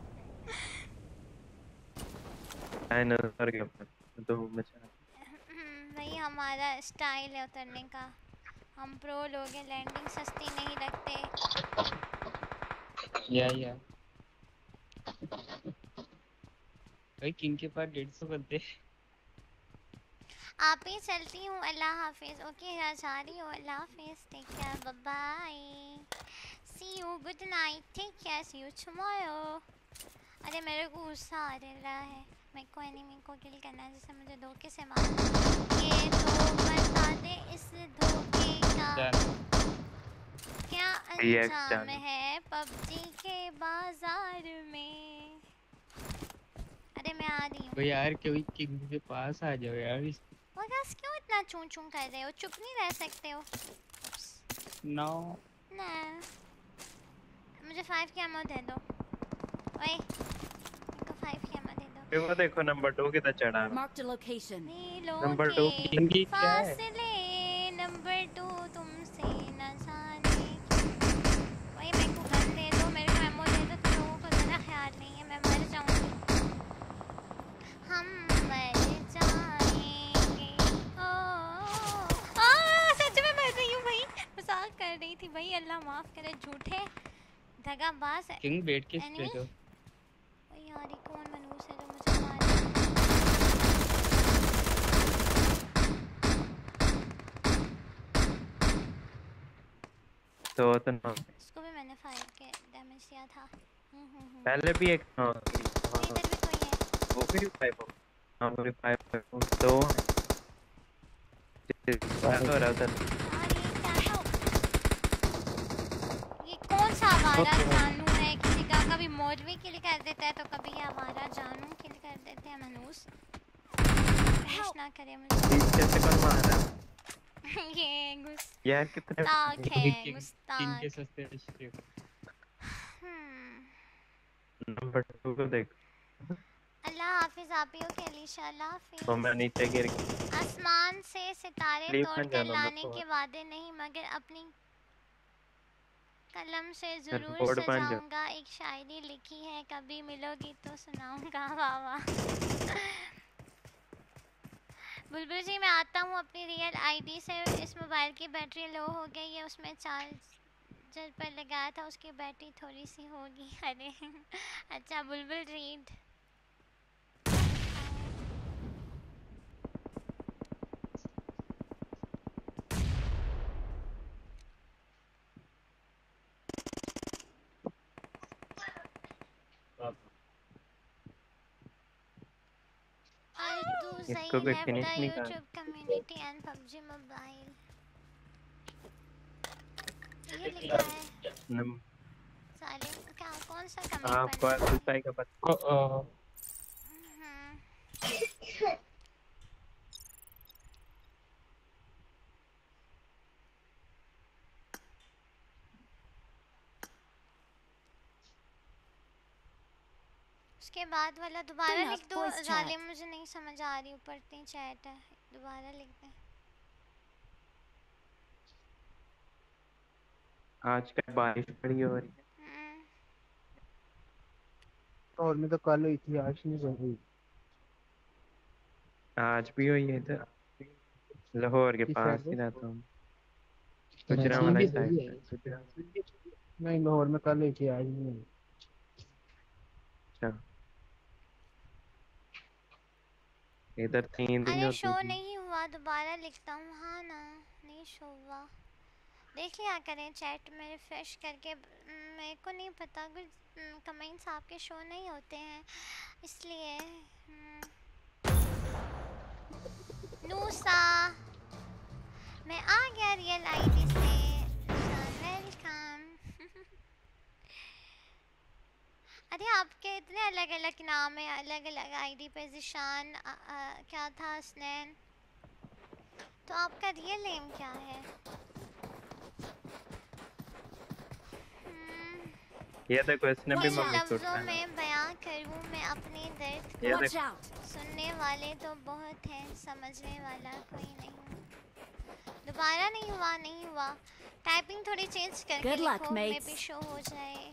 डायनासोर के ऊपर तो मचा। हम्म, वही हमारा स्टाइल है उतरने का। हम प्रो लोग हैं, लैंडिंग सस्ती नहीं रखते। या या भाई किंग के पास डेढ़ सौ बंदे। आप ही चलती हूँ, अल्लाह हाफिज। ओके जा रही हूँ, अल्लाह हाफिज, take care, bye bye, see you, good night, take care, see you tomorrow. अरे मेरे को गुस्सा आ रहा है, मेरे को एनिमी को किल करना है जिसे मुझे धोखे से मारा। ये तो बता दे इस धोखे का क्या अंजाम है पबजी के बाजार में। अरे मैं आ रही हूँ। तो यार कोई किंग के पास आ जाओ यार। वो गैस क्यों इतना चूं चूं कर रहे हो? चुप नहीं रह सकते हो? नो ना मुझे फाइव की एमो दे दो। ओए मेरे को फाइव की एमो दे दो। वो देखो नंबर टू किधर चढ़ा है। Marked a location. Number two king की क्या है? फासले नंबर टू तुमसे न जाने। वही मेरे को गन दे दो, मेरे को एमो दे दो। तुम लोगों को ज़रा ख्याल नहीं है, मैं मर जाऊंगी। हम मर जाएंगे। ओ आ सच में मर रही हूँ भाई, मजाक कर रही थी भाई, अल्लाह माफ करे। झूठे दगाबाज है। किंग बैठ के Enemy? स्टे दो। ओए यार ये कौन मनूस है जो मुझे मार रहा है? तो तो ना इसको भी मैंने फाइव के डैमेज दिया था। हम्म हम्म हम्म। पहले भी एक हाँ इधर भी कोई है। वो भी फाइव हाँ वो भी फाइव तो क्या हो रहा था? यार ये क्या है? ये कौन सा आवारा जानू है किसी का? कभी मौलवी किल कर देता है तो कभी ये आवारा जानू किल कर देते हैं। मनूस विश ना करे मुझे। पीछे से कौन मार रहा है? ये गुस यार कितने ताक है, किंग किंग गुस्ताख। के सस्ते रिश्ते। हम्म नंबर टू को देख। अल्लाह हाफिज। आप ही हो के अलीशा? अल्लाह तो मैं हाफिज। नीचे गिर गया। आसमान से सितारे लीव तोड़ में कर जाना लाने मत के वादे नहीं, मगर अपनी कलम से फिर जरूर बोर्ड बन जाओ। सजाऊंगा, एक शायरी लिखी है, कभी मिलोगी तो सुनाऊंगा। वाह वाह। बुलबुल जी मैं आता हूँ अपनी रियल आईडी से। इस मोबाइल की बैटरी लो हो गई है, उसमें चार्जर पर लगाया था, उसकी बैटरी थोड़ी सी होगी। अरे अच्छा बुलबुल रीड। Ardu इसको Zain भी left फिनिश the नहीं कर। YouTube community and P U B G Mobile। ये लिखा है नम- साले क्या कौन सा कमेंट आपको पढ़ना है? दूसरा का पता। ओ, हम्म, उसके बाद वाला दोबारा Enough लिख दो। voice chat. जालिम मुझे नहीं समझ आ रही, ऊपर इतनी चैट है, दोबारा लिख दे। आज कल बारिश बड़ी हो रही है। हम्म, और में तो कल हुई थी, आज नहीं बन रही। आज भी हुई है इधर, लाहौर के किस पास साइड पे? ही रहता हूँ, कराची गुजरांवाला में साइड हुई पे। है। नहीं, लाहौर में कल हुई थी, आज नहीं हुई। अच्छा, इधर तीन दिन अरे होती शो थी। नहीं हुआ, दोबारा लिखता हूँ। हाँ ना, नहीं शो हुआ। देख लिया करें चैट में रिफ्रेश करके। हम्म, मेरे को नहीं पता, कुछ कमेंट्स आपके शो नहीं होते हैं इसलिए। हम्म, नूसा मैं आ गया रियल आईडी से। वेलकम। अरे आपके इतने अलग अलग नाम है, अलग अलग आईडी पे। जिशान अ, अ, क्या था, स्नैन। तो आपका रियल नेम क्या है? हम्म, ये देखो इसने भी किन मम्मी सूट लफ्जों पहना। में बयां करूं मैं अपने दर्द ये को? Watch देखो out! सुनने वाले तो बहुत हैं, समझने वाला कोई नहीं। दोबारा नहीं हुआ, नहीं हुआ। टाइपिंग थोड़ी चेंज करके Good luck, लिखो, मे mates. भी शो हो जाए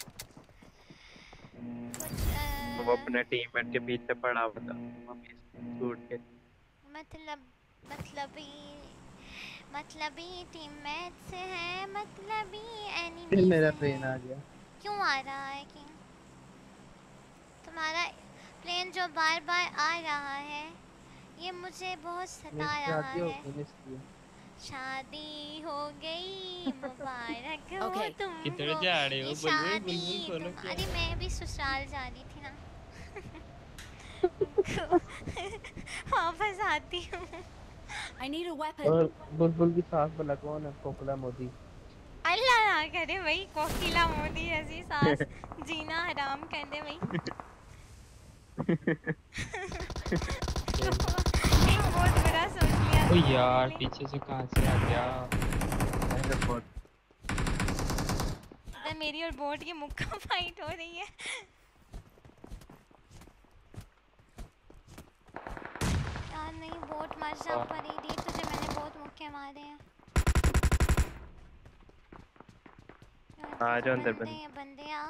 कुछ। वो अ, अपने टीममेट के पीछे पड़ा हुआ था मम्मी सूट के। मतलब मतलबी मतलबी टीममेट से है, मतलबी फिर एनिमी मेरा से ट्रेन आ है। गया। क्यों आ रहा है किंग? तुम्हारा प्लेन जो बार बार आ रहा है, ये मुझे बहुत मेरी सता रहा शादी हो है। गई ना इसलिए। शादी हो गई मुबारक हो Okay. किधर तुमको, जा रहे हो? ये बुलबुल बुलबुल शादी बोलो तुम। क्या? अरे मैं भी ससुराल जा रही थी ना। वापस आती हूँ। I need a weapon. और बुलबुल की सास भला कौन है? कोकला मोदी। अल्लाह ना करे भाई, कोकिला मोदी ऐसी सास जीना हराम कर दे भाई। एक बहुत बुरा सोच लिया ओ तुमने यार, मेरे लिए। पीछे से कहाँ से आ गया? इधर मेरी और बोट की मुक्का फाइट हो रही है। यार नहीं, बोट मर जा, परी दी तुझे मैंने बहुत मुक्के मारे हैं। आ जाओ अंदर बंदे बंद। हैं, बंदे आ।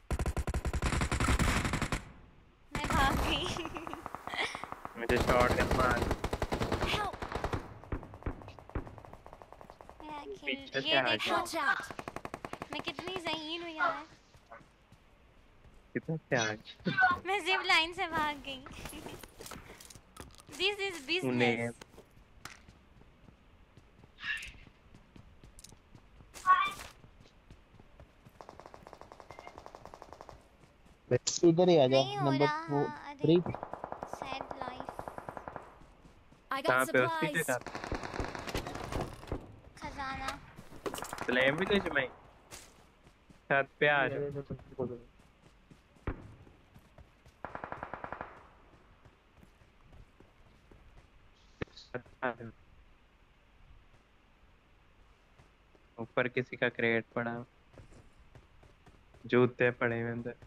मैं भाग गई। मुझे शॉट गन मार। Help! मेरा पीछे किल, से ये आ देखो गया। Watch out! मैं कितनी ज़हीन हूँ यार। किधर से आ गया? मैं जिप लाइन से भाग गई। दिस इज उन्हें बिजनेस। इधर ही आ जा। नहीं हो नंबर रहा। अरे three. Sad life. I got कहाँ पे उसी supplies. जगह? खजाना। फ्लेम भी तुझे मैं छत पे आ जाओ। छत पे आ जाओ। ऊपर किसी का क्रेट पड़ा, जूते पड़े हुए अंदर।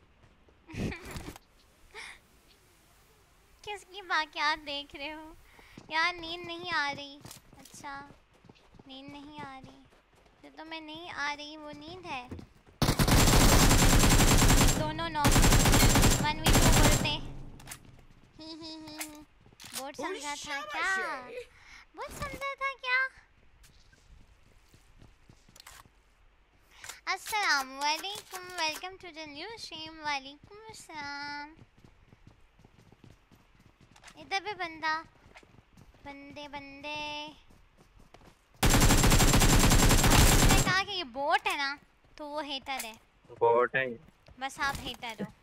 किसकी वाकयात देख रहे हो यार? नींद नहीं आ रही। अच्छा नींद नहीं आ रही तो तुम में नहीं आ रही वो नींद है। दोनों नौ वन वी टू बोलते ही ही ही बोट समझा था क्या? बोट समझा था क्या? अस्सलाम वालेकुम, welcome to the new stream. वालेकुम अस्सलाम। इधर भी बंदा, बंदे बंदे। मैंने कहा कि ये बोट है ना, तो वो हेटर है। बोट है बस आप हेटर हो।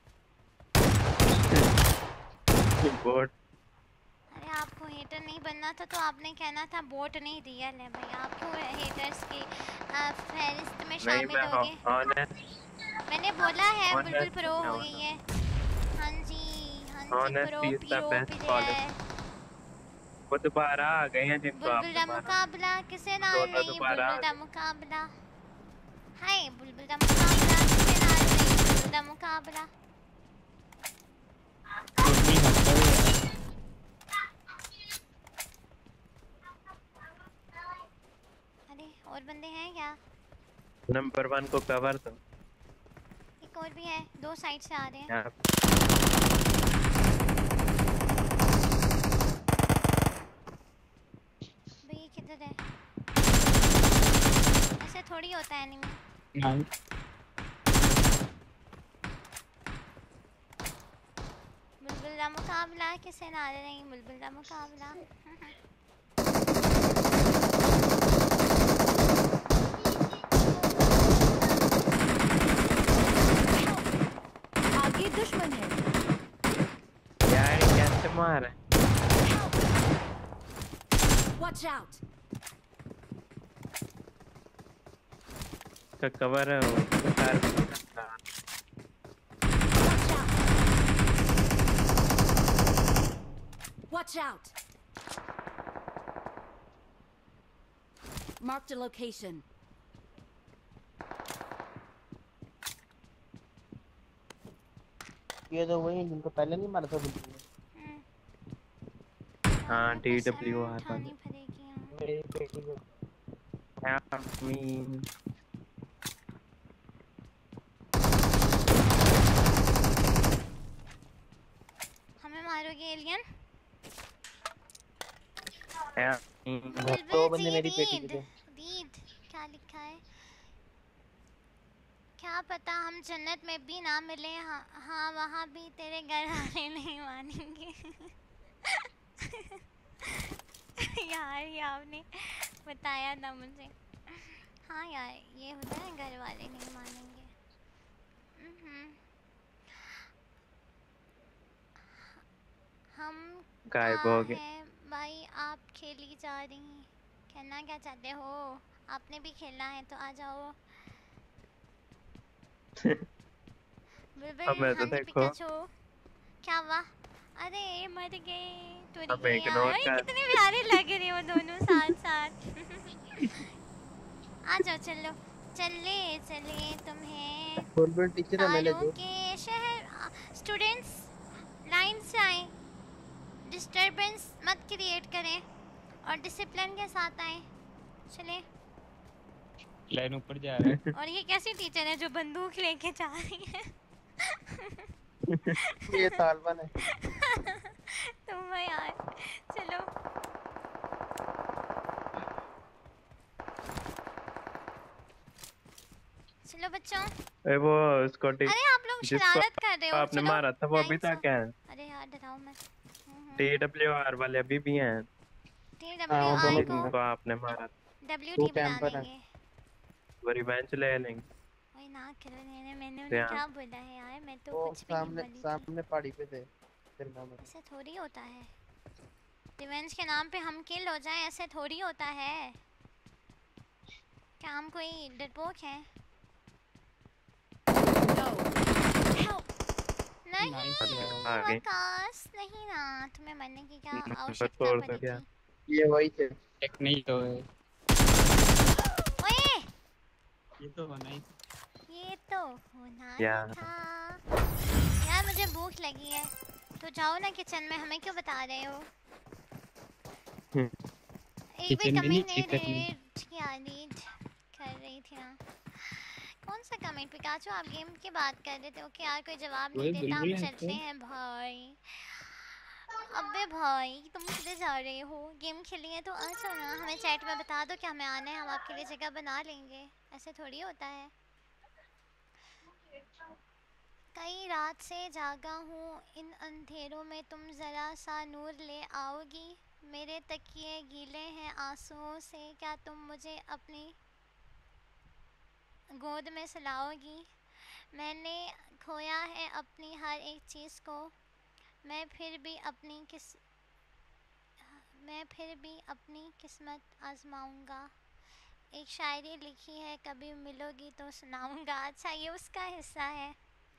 बोट। अरे आपको हेटर नहीं बनना था तो आपने कहना था बोट नहीं रियल है भाई। आप क्यों हेटर्स की फहरिस्त में शामिल हो गए? मैंने बोला है बुलबुल प्रो हो गई है। हाँ जी हाँ जी प्रो पीरो प्लेयर। वो दोबारा आ गए हैं जिनको आप बुलबुल का मुकाबला किसे नाल नहीं, बुलबुल का मुकाबला। हाय बुलबुल का मुकाबला किसे नाल नहीं, बुलबुल का मुकाबला। अरे और बंदे हैं क्या? नंबर वन को कवर दो। एक और भी है, दो साइड से आ रहे हैं। भाई किधर है? ऐसे थोड़ी होता है एनिमी। हाँ बुलबुल का मुकाबला किसे ना नहीं, बुलबुल का मुकाबला। आगे दुश्मन है। यार कैसे मार? Watch out! का कवर है वो car. Watch out! Marked a location. ये तो वही जिनको पहले नहीं मारा था बुलबुल ने। हाँ टी डब्ल्यू आर उठानी पड़ेगी। मेरी बेटी को मीन हमें मारोगे एलियन? तो बंदे मेरी पेटी रीड पे। रीड क्या लिखा है? क्या पता हम जन्नत में भी ना मिले। हाँ हाँ वहाँ भी तेरे घर वाले नहीं मानेंगे। यार ये आपने बताया था मुझे। हाँ यार ये होता है, घर वाले नहीं मानेंगे। हम गायब हो गए। हैं भाई, आप खेली जा रही। कहना क्या चाहते हो? आपने भी खेलना है तो आ जाओ। हमें तो देखो। क्या हुआ? अरे मर गए टूट हमें गए इग्नोर यार। कर। कितने प्यारे लग रहे हो दोनों साथ साथ। आ जाओ चलो चले चले तुम्हें बुलबुल टीचर है मेरे तारों जो। के शहर। स्टूडेंट्स लाइन से आए, डिस्टरबेंस मत क्रिएट करें और डिसिप्लिन के साथ आए। चले। लाइन ऊपर जा रहा है। और ये कैसी टीचर है जो बंदूक लेके जा रही है? ये तालिबान है। तुम यार चलो। चलो बच्चों। अरे वो उसको टी अरे आप लोग शरारत कर रहे हो। आपने चलो, मारा था वो अभी लाइन तक से। है। अरे यार डराओ मत। टी डब्ल्यू आर वाले अभी भी हैं। टी डब्ल्यू आई को जिनको आपने मारा। डब्ल्यू तू टी बना कैंपर है। देंगे। वो रिवेंज ले लेंगे। ओए ना करो, मैंने मैंने उन्हें क्या? क्या बोला है यार? मैं तो वो कुछ भी नहीं सामने बोली थी। सामने पहाड़ी पे थे तेरे नाम में। ऐसे थोड़ी होता है। रिवेंज के नाम पे हम किल हो जाए, ऐसे थोड़ी होता है। क्या हम कोई डरपोक हैं? नहीं आकाश नहीं ना, तुम्हें मरने की क्या आवश्यकता पड़ी थी? ये वही थे। एक नहीं तो है। ओए ये तो होना ही। ये तो होना ही क्या? था। यार मुझे भूख लगी है, तो जाओ ना किचन में, हमें क्यों बता रहे हो? एक भी किचन में कमी नहीं, नहीं चिकन में। रेड क्या नीड कर रही थी ना। कौन सा कमेंट पिकाचू आप गेम की बात कर रहे थे? ओके यार कोई जवाब वही नहीं देता, हम बुलबुल है चलते हैं भाई। अबे भाई तुम किधर जा रहे हो? गेम खेलेंगे तो आ जाओ ना, हमें चैट में बता दो कि हमें आना है, हम आपके लिए जगह बना लेंगे। ऐसे थोड़ी होता है। कई रात से जागा हूँ इन अंधेरों में, तुम ज़रा सा नूर ले आओगी? मेरे तकिए गीले हैं आंसुओं से, क्या तुम मुझे अपनी गोद में सुलाओगी? मैंने खोया है अपनी हर एक चीज़ को, मैं फिर भी अपनी किस मैं फिर भी अपनी किस्मत आजमाऊंगा। एक शायरी लिखी है, कभी मिलोगी तो सुनाऊंगा। अच्छा ये उसका हिस्सा है।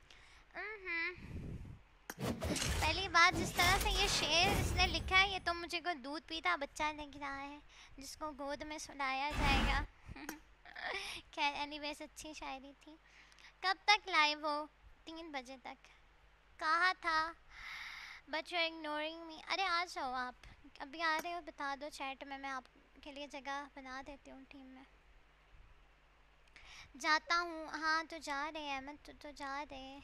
पहली बात, जिस तरह से ये शेर इसने लिखा है, ये तो मुझे कोई दूध पीता बच्चा लग रहा है जिसको गोद में सुलाया जाएगा। खैर एनीवेज अच्छी शायरी थी। कब तक लाइव हो? तीन बजे तक। कहा था बट यू इग्नोरिंग मी। अरे आ जाओ आप, अभी आ रहे हो बता दो चैट में, मैं आपके लिए जगह बना देती हूँ टीम में। जाता हूँ। हाँ तो जा रहे हैं अहमद, तो, तो जा रहे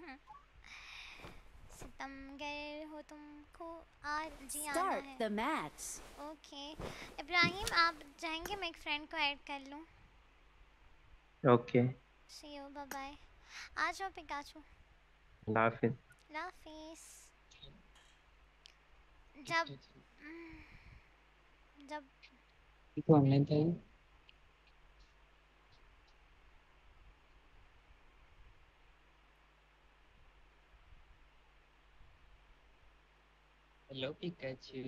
सितमगर हो तुमको आज जी आना Start है। the match. ओके इब्राहिम आप जाएंगे, मैं एक फ्रेंड को ऐड कर लूँ। Okay see you bye bye. आ जाओ पिकाचू। हाफिज। लाफिस। जब जब तो ऑनलाइन था ये। Hello Pikachu.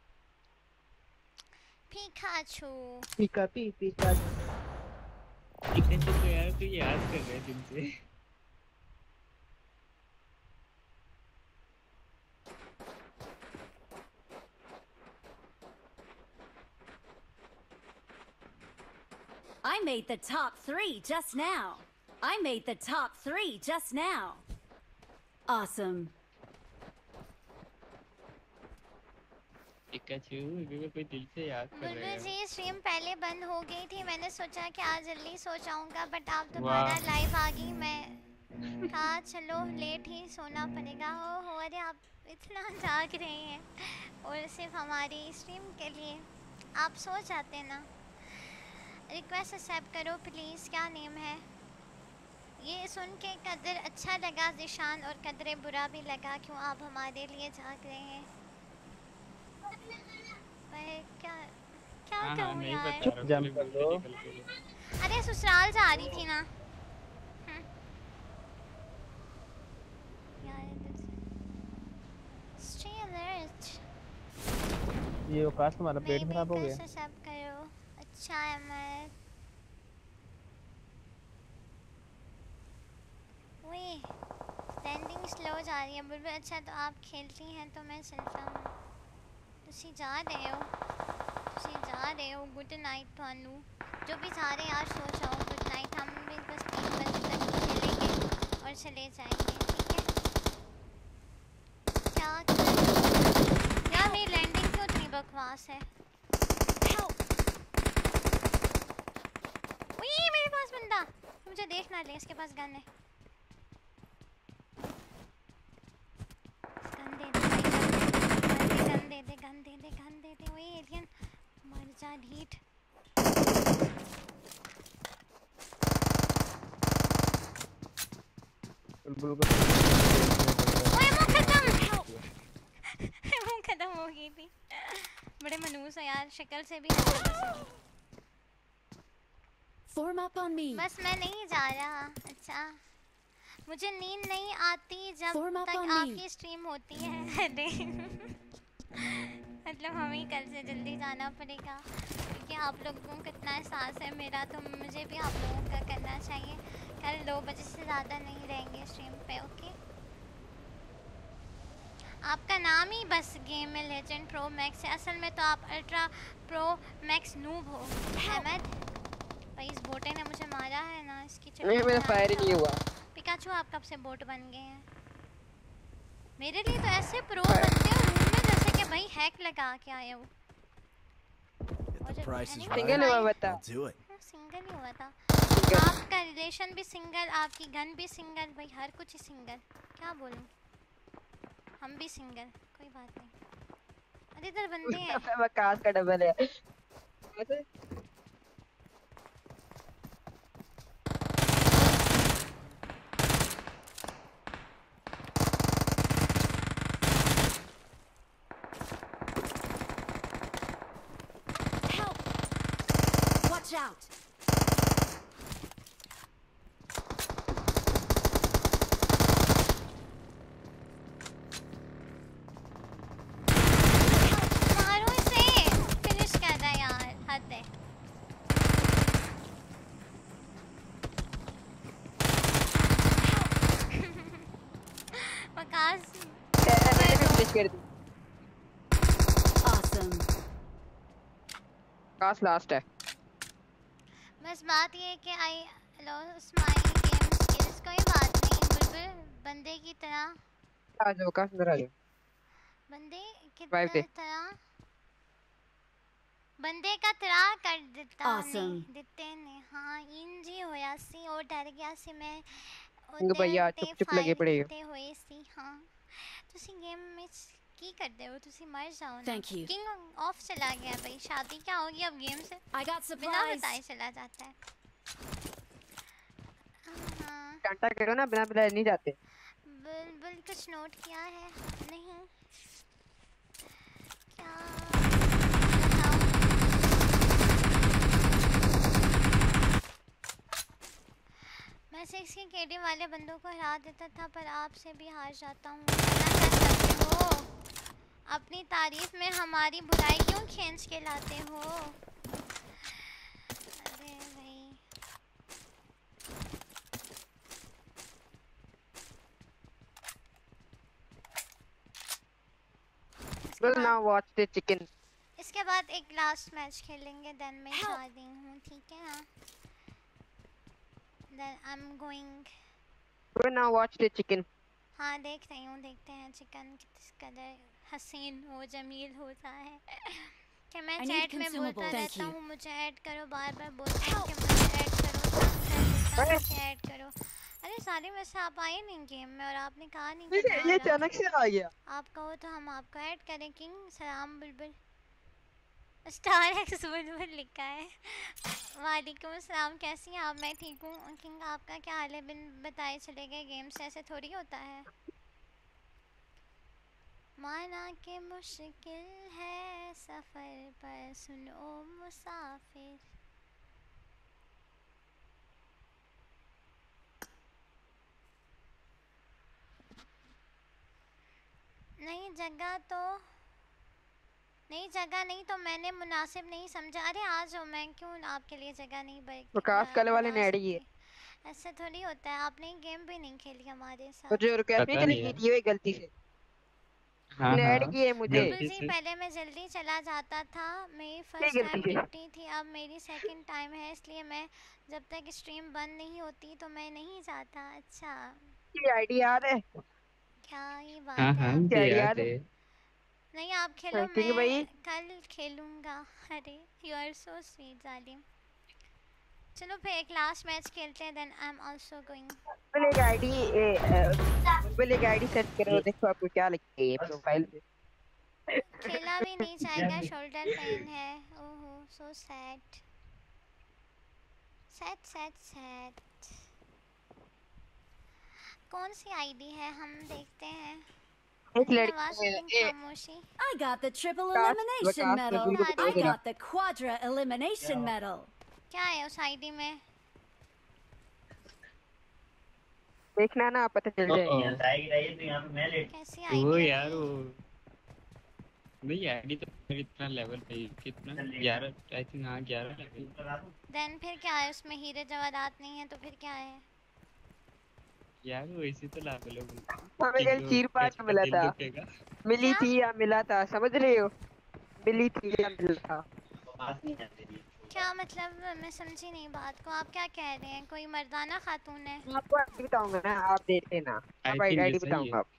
Pikachu pika pi pika Pikachu तो यार तू याद कर रहे दिन से। I made the top three just now. I made the top three just now. Awesome. Pikachu अभी मैं कोई दिल से याद कर रहा बुलबुल है। जी स्ट्रीम पहले बंद हो गई थी, मैंने सोचा कि आज जल्दी सो जाऊंगा, बट आप दोबारा लाइव आ गई। मैं कहा चलो लेट ही सोना पड़ेगा। हो हो अरे आप इतना जाग रहे हैं और सिर्फ हमारी स्ट्रीम के लिए आप सो जाते ना। रिक्वेस्ट एक्सेप्ट करो प्लीज़। क्या नेम है? ये सुन के कदर अच्छा लगा ज़िशान, और कदरे बुरा भी लगा क्यों आप हमारे लिए जाग रहे हैं। पर क्या क्या हाँ हाँ कहूँ नहीं यार। बता रहा जंप कर दो। निकल के। अरे ससुराल जा रही थी ना। ये औकाश तुम्हारा पेट खराब हो गया। सब करो। अच्छा है मैं वही लैंडिंग स्लो जा रही है बुलबुल। अच्छा तो आप खेलती हैं तो मैं चलता हूँ। तुसी जा रहे हो तुसी जा रहे हो गुड नाइट थानू। जो भी जा रहे हैं यार सो जाओ। Good night. हम भी बस तीन बजे तक खेलेंगे और चले जाएंगे ठीक है। क्या यार मेरी लैंडिंग क्यों इतनी बकवास है? उई मेरे पास बंदा, मुझे देख ना ले, इसके पास गन है। गन दे दे गन दे दे गन दे दे गन दे दे। वही एलियन मर जा ढीठ। बुलबुल को ओए मुंह खत्म मुंह खत्म हो गई थी। बड़े मनूस है यार, शक्ल से भी। Form up on me. बस मैं नहीं जा रहा। अच्छा मुझे नींद नहीं आती जब Form up तक on me. आपकी स्ट्रीम होती है। अरे मतलब हमें कल से जल्दी जाना पड़ेगा क्योंकि आप लोगों को कितना एहसास है मेरा, तो मुझे भी आप लोगों का करना चाहिए। कल दो बजे से ज़्यादा नहीं रहेंगे स्ट्रीम पे। ओके आपका नाम ही बस गेम में लेजेंड प्रो मैक्स है, असल में तो आप अल्ट्रा प्रो मैक्स नूब हो। अहमद भाई इस बोटे ने मुझे मारा है ना, इसकी नहीं मेरा फायर ही नहीं हुआ। पिकाचू आप कब से बोट बन गए हैं? मेरे लिए तो ऐसे प्रो बनते हो रूम में जैसे कि भाई हैक लगा के आए हो। सिंगल हुआ बता। सिंगल सिंगल ही हुआ था। आपका रिलेशन भी सिंगल, आपकी गन भी सिंगल, भाई हर कुछ ही सिंगल। क्या बोलूं, हम भी सिंगल, कोई बात नहीं। अरे इधर बंदे हैं। वकास का डबल है ऐसे। Watch out! मारो इसे, फिनिश कर रहा है यार, हद है। वकास मैंने भी फिनिश कर दी। Awesome. वकास लास्ट है। बस बात ये है कि I lost my game skills. कोई बात नहीं बुलबुल, बंदे की तरह आ जाओ वकास अंदर आ जाओ। बंदे की Revive दे। तरह बंदे का तरह कर देता Awesome. नहीं देते ने। हाँ इंजी होया सी और डर गया सी मैं इंगू भैया चुप चुप लगे पड़े हो। किते होए सी। हाँ तुसी गेम में की करते हो, तुसी मर जाओ ना। Thank you. किंग ऑफ चला गया भाई, शादी क्या होगी अब गेम से I got बिना supplies. बताए चला जाता है। हाँ कांटा करो ना, बिना बिना नहीं जाते। बुलबुल कुछ नोट किया है? नहीं क्या बताओ। मैं सिक्स की केडी वाले बंदों को हरा देता था, पर आपसे भी हार जाता हूँ। क्या कर सकते हो, अपनी तारीफ में हमारी बुराई क्यों खींच के लाते हो? अरे भाई Well now watch the chicken. इसके बाद एक लास्ट मैच खेलेंगे, देन मैं जा रही हूँ, ठीक है ना? Then I am going. Well now watch the chicken. हाँ देख रही हूँ, देखते हैं चिकन किस कदर हसीन हो, जमील होता है। कि मैं I need चैट में consumable, बोलता thank रहता you. हूँ मुझे ऐड करो, बार बार बोलता हूँ कि मुझे ऐड करो, तंग कर देता हूँ कि ऐड करो। अरे सारे में से आप आए नहीं गेम में और आपने कहा नहीं कि मैं आ ये रहा। अचानक से आ गया। आप कहो तो हम आपको ऐड करें। किंग सलाम बुलबुल, स्टार एक्स बुलबुल लिखा है। वालेकुम अस्सलाम, कैसी हैं आप? मैं ठीक हूँ। किंग आपका क्या हाल है? बिन बताए चले गए गेम से, ऐसे थोड़ी होता है। माना के मुश्किल है सफ़र पर सुनो मुसाफिर। नई जगह तो नई जगह नहीं तो मैंने मुनासिब नहीं समझा। अरे आ जाओ, मैं क्यों आपके लिए जगह नहीं बल्कि वकास कल वाले ने ऐड किए। ऐसा थोड़ी होता है, आपने गेम भी नहीं खेली हमारे साथ। तो जो रिक्वेस्ट नहीं पता चली नहीं की थी वो गलती से हाँ ने ऐड हाँ किए मुझे। गलती जी से। पहले मैं जल्दी चला जाता था, मेरी नहीं फर्स्ट गलती टाइम से। ड्यूटी थी, अब मेरी सेकंड टाइम है, इसलिए मैं जब तक स्ट्रीम बंद नहीं होती तो मैं नहीं जाता। अच्छा ये आईडी याद है? क्या ये बात हाँ है? हाँ आप क्या जी याद याद है? है। नहीं आप खेलो, किंग मैं भाई कल खेलूंगा। अरे यू आर सो स्वीट जालिम। चलो फिर एक लास्ट मैच खेलते हैं, then I am also going. बिल्कुल एक आईडी बिल्कुल एक आईडी सेट करो, देखो आपको क्या लगता है प्रोफाइल पे। खेला भी नहीं जाएगा, शोल्डर पेन है। ओहो so sad sad sad sad. कौन सी आईडी है हम देखते हैं। एक नवाज लड़की सिंह है खामोशी। I got the triple Waqas elimination Waqas medal. बिल्कुल I बता I देना। got the quadra elimination medal. क्या है उस आईडी में? देखना ना पता चल जाएगा। कैसी वो आईडी है यार भाई? वो नहीं आईडी तो मेरी इतना लेवल पे ही, कितना ग्यारह आई थिंक। हाँ ग्यारह लेवल। देन फिर क्या है उसमें? हीरे जवाहरात नहीं है तो फिर क्या है? यार वो इसी तो लाभ लोग हमें कल चीर पाट मिला था, मिली क्या? थी या मिला था, समझ रहे हो? मिली थी या मिला था। क्या मतलब? मैं समझी नहीं बात को, आप क्या कह रहे हैं? कोई मर्दाना खातून है? आपको आईडी बताऊंगा ना, आप देख लेना। आप I think आईडी ये सही बताऊंगा। है।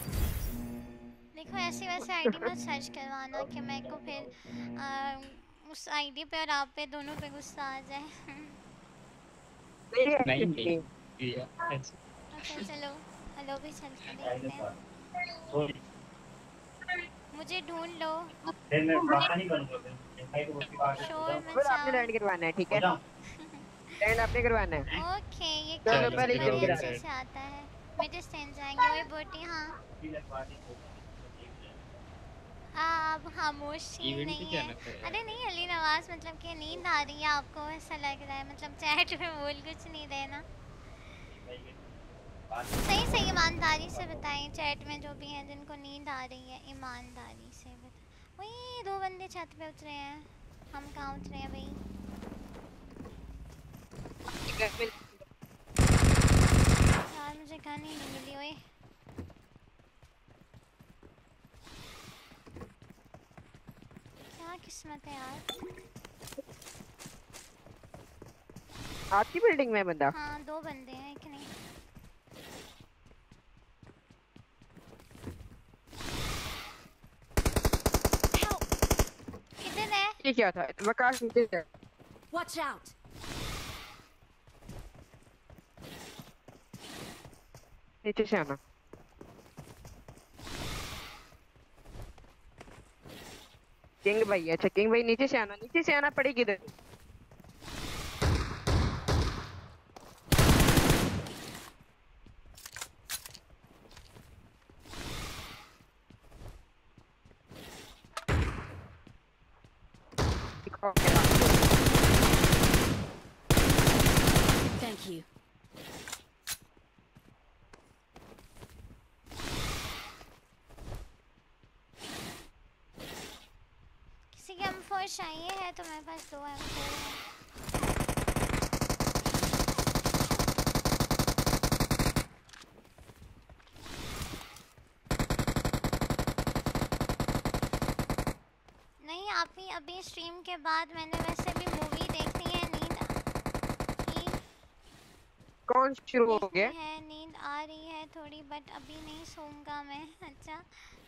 देखो ऐसी वैसे आईडी मत सर्च करवाना कि मेरे को फिर आ, उस आईडी पे और आप पे दोनों पे गुस्सा आ जाए। नहीं नहीं ये ऐसे अच्छा चलो हेलो भी चल के देखते हैं। मुझे ढूंढ लो। शोर फिर मचाओ। आपने लैंड करवाना है, ठीक है? लैंड आपने करवाना है। ओके ये चलो काम पहले मुझे ये बड़े गिरा। अच्छे से आता है। मिड स्टैंड जाएंगे। ओए बोटी हाँ आप खामोशी इवेंट पे नहीं है। जाना था यार। अरे नहीं अली नवाज मतलब कि नींद आ रही है आपको ऐसा लग रहा है मतलब चैट में बोल कुछ नहीं रहे ना। सही सही ईमानदारी से बताएं चैट में जो भी हैं जिनको नींद आ रही है ईमानदारी से बताएं। वही दो बंदे छत पे उतरे हैं हम कहाँ उतरे हैं भाई। यार मुझे गन ही नहीं मिली ओए। क्या किस्मत है यार। आपकी बिल्डिंग में बंदा? हाँ दो बंदे हैं एक नहीं। किधर है? ये क्या था? वकाश नीचे है। Watch out! नीचे से आना। किंग भाई, अच्छा किंग भाई नीचे से आना, नीचे से आना पड़ेगी इधर। Thank you. किसी की एम फोर चाहिए है तो मेरे पास दो एम फोर है। नहीं आप ही अभी स्ट्रीम के बाद मैंने वैसे भी मूवी देखनी है नींद की कौन शुरू हो देखनी गया? है नींद आ रही है थोड़ी बट अभी नहीं सोऊंगा मैं। अच्छा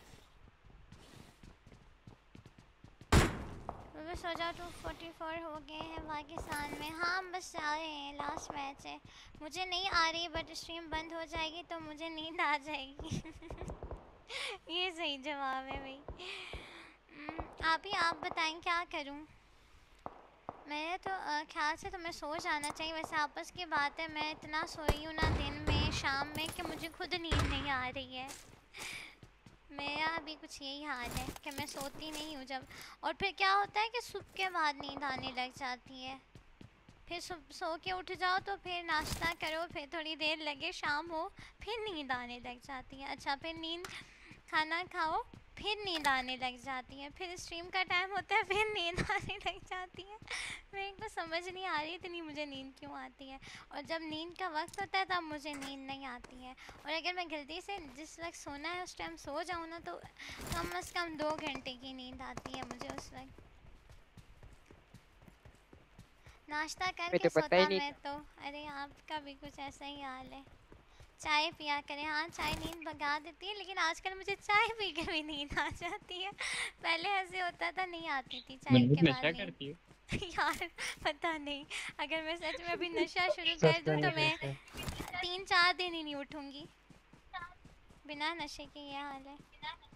बस सो जाओ। टू फोर्टी फोर हो गए हैं पाकिस्तान में। हाँ बस जा रहे हैं लास्ट मैच है। मुझे नहीं आ रही बट स्ट्रीम बंद हो जाएगी तो मुझे नींद आ जाएगी। ये सही जवाब है भाई। हम्म, आप ही आप बताएं क्या करूं। मेरे तो अ, ख्याल से तुम्हें सो जाना चाहिए। वैसे आपस की बात है मैं इतना सोई हूँ ना दिन में शाम में कि मुझे खुद नींद नहीं आ रही है। मेरा भी कुछ यही हाल है कि मैं सोती नहीं हूँ जब और फिर क्या होता है कि सुबह के बाद नींद आने लग जाती है। फिर सो के उठ जाओ तो फिर नाश्ता करो फिर थोड़ी देर लगे शाम हो फिर नींद आने लग जाती है। अच्छा फिर नींद खाना खाओ फिर नींद आने लग जाती है। फिर स्ट्रीम का टाइम होता है फिर नींद आने लग जाती है। मेरे को समझ नहीं आ रही इतनी मुझे नींद क्यों आती है। और जब नींद का वक्त होता है तब मुझे नींद नहीं आती है। और अगर मैं गलती से जिस वक्त सोना है उस टाइम सो जाऊँ ना तो कम से कम दो घंटे की नींद आती है मुझे उस वक्त। नाश्ता करके सोता मैं तो। अरे आपका भी कुछ ऐसा ही हाल है। चाय पिया करें। हाँ चाय नींद भगा देती है लेकिन आजकल मुझे चाय पी के भी नींद आ जाती है। पहले ऐसे होता था नहीं आती थी चाय के बाद नशा नींद। करती हो? यार पता नहीं अगर मैं सच में अभी नशा शुरू कर दूं तो मैं तीन चार दिन ही नहीं उठूंगी। बिना नशे के ये हाल है।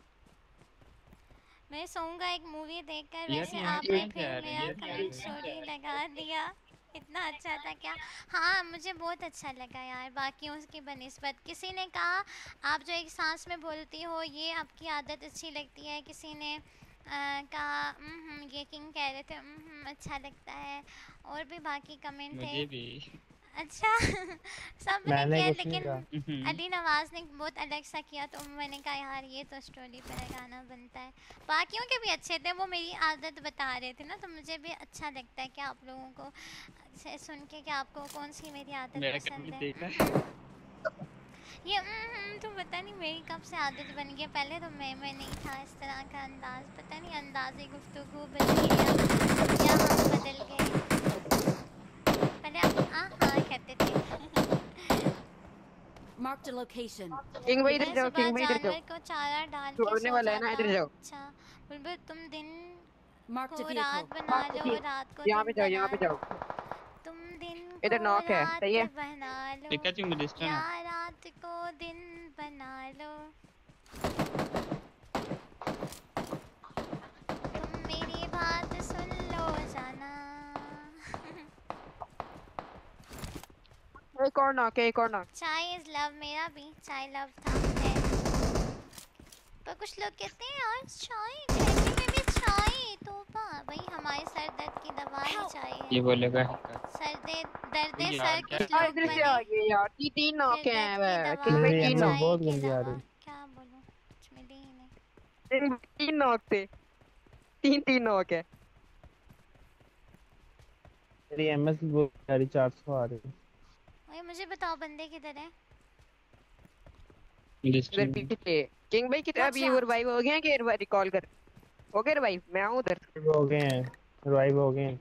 मैं सोऊंगा एक मूवी देखकर। वैसे आपने फिर मेरा कमेंट स्टोरी लगा दिया इतना अच्छा था क्या। हाँ मुझे बहुत अच्छा लगा यार बाकियों की बनिस्बत। किसी ने कहा आप जो एक सांस में बोलती हो ये आपकी आदत अच्छी लगती है। किसी ने आ, कहा ये किंग कह रहे थे अच्छा लगता है। और भी बाकी कमेंट थे। मुझे भी अच्छा सबने किया लेकिन अली नवाज ने बहुत अलग सा किया तो मैंने कहा यार ये तो स्टोरी पर गाना बनता है। बाकियों के भी अच्छे थे वो मेरी आदत बता रहे थे ना तो मुझे भी अच्छा लगता है कि आप लोगों को से सुन के कि आपको कौन सी मेरी आदत पसंद है। ये तो पता नहीं मेरी कब से आदत बन गई। पहले तो मैं मैं नहीं था इस तरह का अंदाज। पता नहीं अंदाज़े गुफ्तगू बदल गया या हम बदल गए। पहले आप हाँ हाँ कहते थे। Marked a location. किंग भाई इधर जाओ, किंग भाई इधर जाओ। जानवर को चारा डाल के छोड़ने सो वाला है ना, जाता इधर हूँ। जाओ। अच्छा बुलबुल तुम दिन Marked a को रात vehicle. बना लो, रात को यहाँ पे दिन जाओ, यहाँ पे बना जाओ। लो। तुम दिन इधर को नॉक है, रात सही है? बना लो, पिकाचू में डिस्टर्ब या है। रात को दिन बना लो। तुम मेरी बात सुन लो जाना। एक और नॉक है, एक और नॉक। चाय इज लव, मेरा भी चाय लव था है। पर कुछ लोग कहते हैं यार चाय कहने में भी चाय तो भाई हमारे सर दर्द की दवा ही चाय ये है। बोलेगा सर दे दर्द यार, सर क्या- कुछ हाँ, लोग इधर से बने आ गए यार। ती- तीन नॉक सिर हैं दर्द की वह। दवा किंग भाई मेरी तीन एमएस नॉक। चाय बहुत की गंदी आ दवा। रही। क्या बोलूं कुछ मिली ही नहीं। तीन तीन नॉक थे। तीन तीन नॉक है। मेरी एमएस बहुत आ रही, चार सौ आ रही। ओए मुझे बताओ बंदे किधर है? इधर डिस्टर्ब पीछे थे। किंग भाई कितने Watch अभी out. रिवाइव हो गए हैं कि रिकॉल कर? हो गए रिवाइव? मैं आऊं उधर। हो गए हैं, रिवाइव हो गए हैं।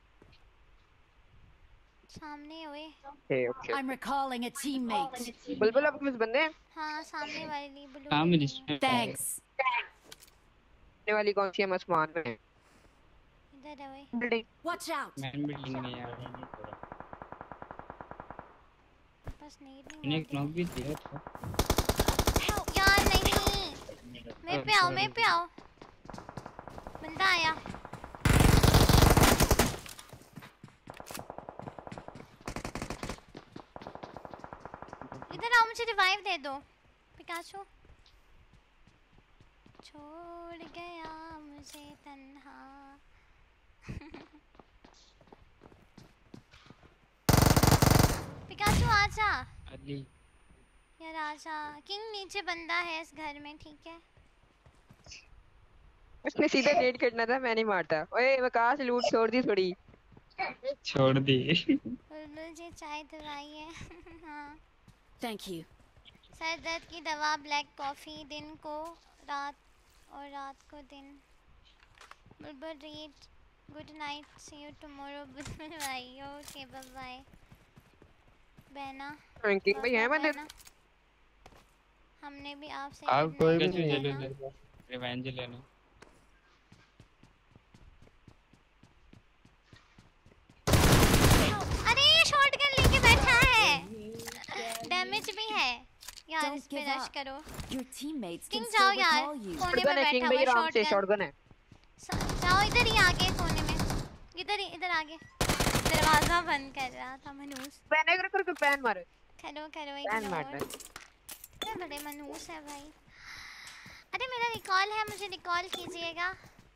सामने ओए। Okay okay. I'm recalling a teammate. बुलबुल अब किस बंदे हैं? हाँ सामने वाली ब्लू हाँ, मैं बिल्डिंग है। Disturb Thanks. ने वाली कौन सी है? आसमान में इधर है ओए। Building. Watch out. Main building में यार बस नहीं मैंने एक नॉक भी दिया था। यार नहीं। मैं पे आओ, मैं पे आओ। बंदा आया। इधर आओ, मुझे रिवाइव दे दो। पिकाचू छोड़ गया मुझे तन्हा। पिकाचू आजा अली यार, आजा। किंग नीचे बंदा है इस घर में, ठीक है? उसने सीधा रेड करना था, मैं नहीं मारता। ओए विकास लूट छोड़ दी थोड़ी। छोड़ दी। बुलबुल जी चाय दवाई है। हाँ Thank you. सर दर्द की दवा, ब्लैक कॉफ़ी, दिन को रात और रात को दिन। Bulbul read good night, see you tomorrow. Bulbul भाई ओके बाय बाय। बहना किंग भाई है बहना, मतलब? हमने भी आपसे आप good कोई night भी नहीं कहना। है। रिवेंज लेना। अरे ये शॉटगन लेके बैठा है, डैमेज भी है यार। Don't इस पे give रश up. करो। Your teammates किंग can जाओ still यार, recall you. कोने में शॉटगन है किंग बैठा भाई, हुआ आराम से शॉटगन। शॉटगन है। जाओ इधर ही आगे कोने में, इधर ही, इधर आगे। दरवाजा बंद कर रहा था मनूस। पैन कर कर पैन मारे। करो करो पैन मारना इग्नोर। अरे बड़े मनूस है भाई। अरे मेरा रिकॉल है, मुझे रिकॉल कीजिएगा।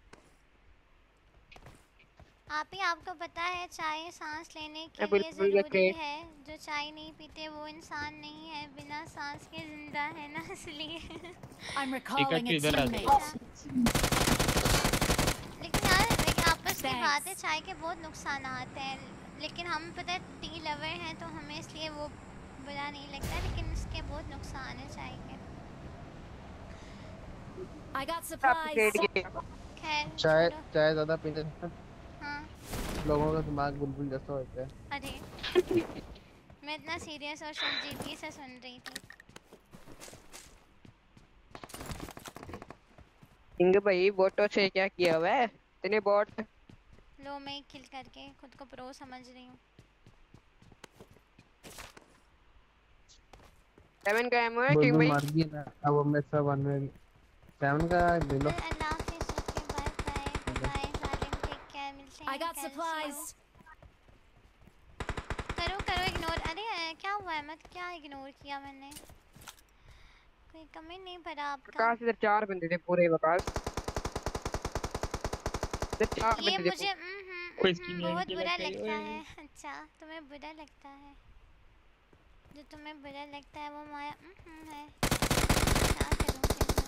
आप ही आपको पता है चाय सांस लेने के बिल्कुल लिए बिल्कुल ज़रूरी great। है। जो चाय नहीं पीते वो इंसान नहीं है, बिना सांस के जिंदा है ना, इसलिए। I'm recalling a इधर आ जाओ। teammate. लेकिन यार लेकिन आपस की Thanks. बात है, चाय के बहुत नुकसान हैं, लेकिन हम पता है टी लवर हैं तो हमें इसलिए वो बुरा नहीं लगता, लेकिन इसके बहुत नुकसान है चाय के। I got आप supplies. ट्रेड किया। खैर चाय छोड़ो। चाय ज्यादा पीने से हाँ लोगों का दिमाग बुलबुल जैसा होता है। अरे मैं इतना सीरियस और संजीदगी से सुन रही थी। किंग भाई बोटो से क्या किया हुआ है? इतने बॉट। लो मैं किल करके खुद को प्रो समझ रही हूँ। सेवन का एमओ है किंग बुलबुल भाई। मर गई ना, अब वो मेरे साथ वन में सेवन का ले लो। अल्लाह हाफिज़, okay bye bye bye Salim, take care, मिलते हैं I got कल, see you। supplies. करो करो इग्नोर। अरे अ, क्या हुआ है, मत क्या इग्नोर किया मैंने? कोई कमेंट नहीं पड़ा आपका। विकास इधर चार बंदे थे पूरे विकास। इधर चार ये बंदे थे मुझे पूरे। हम्म, हम्म, कोई हम्म, skin बहुत लेने बुरा के लिए लगता ओए। है। अच्छा तुम्हें बुरा लगता है, जो तुम्हें बुरा लगता है वो माया हम्म, है। क्या करूं फिर मैं?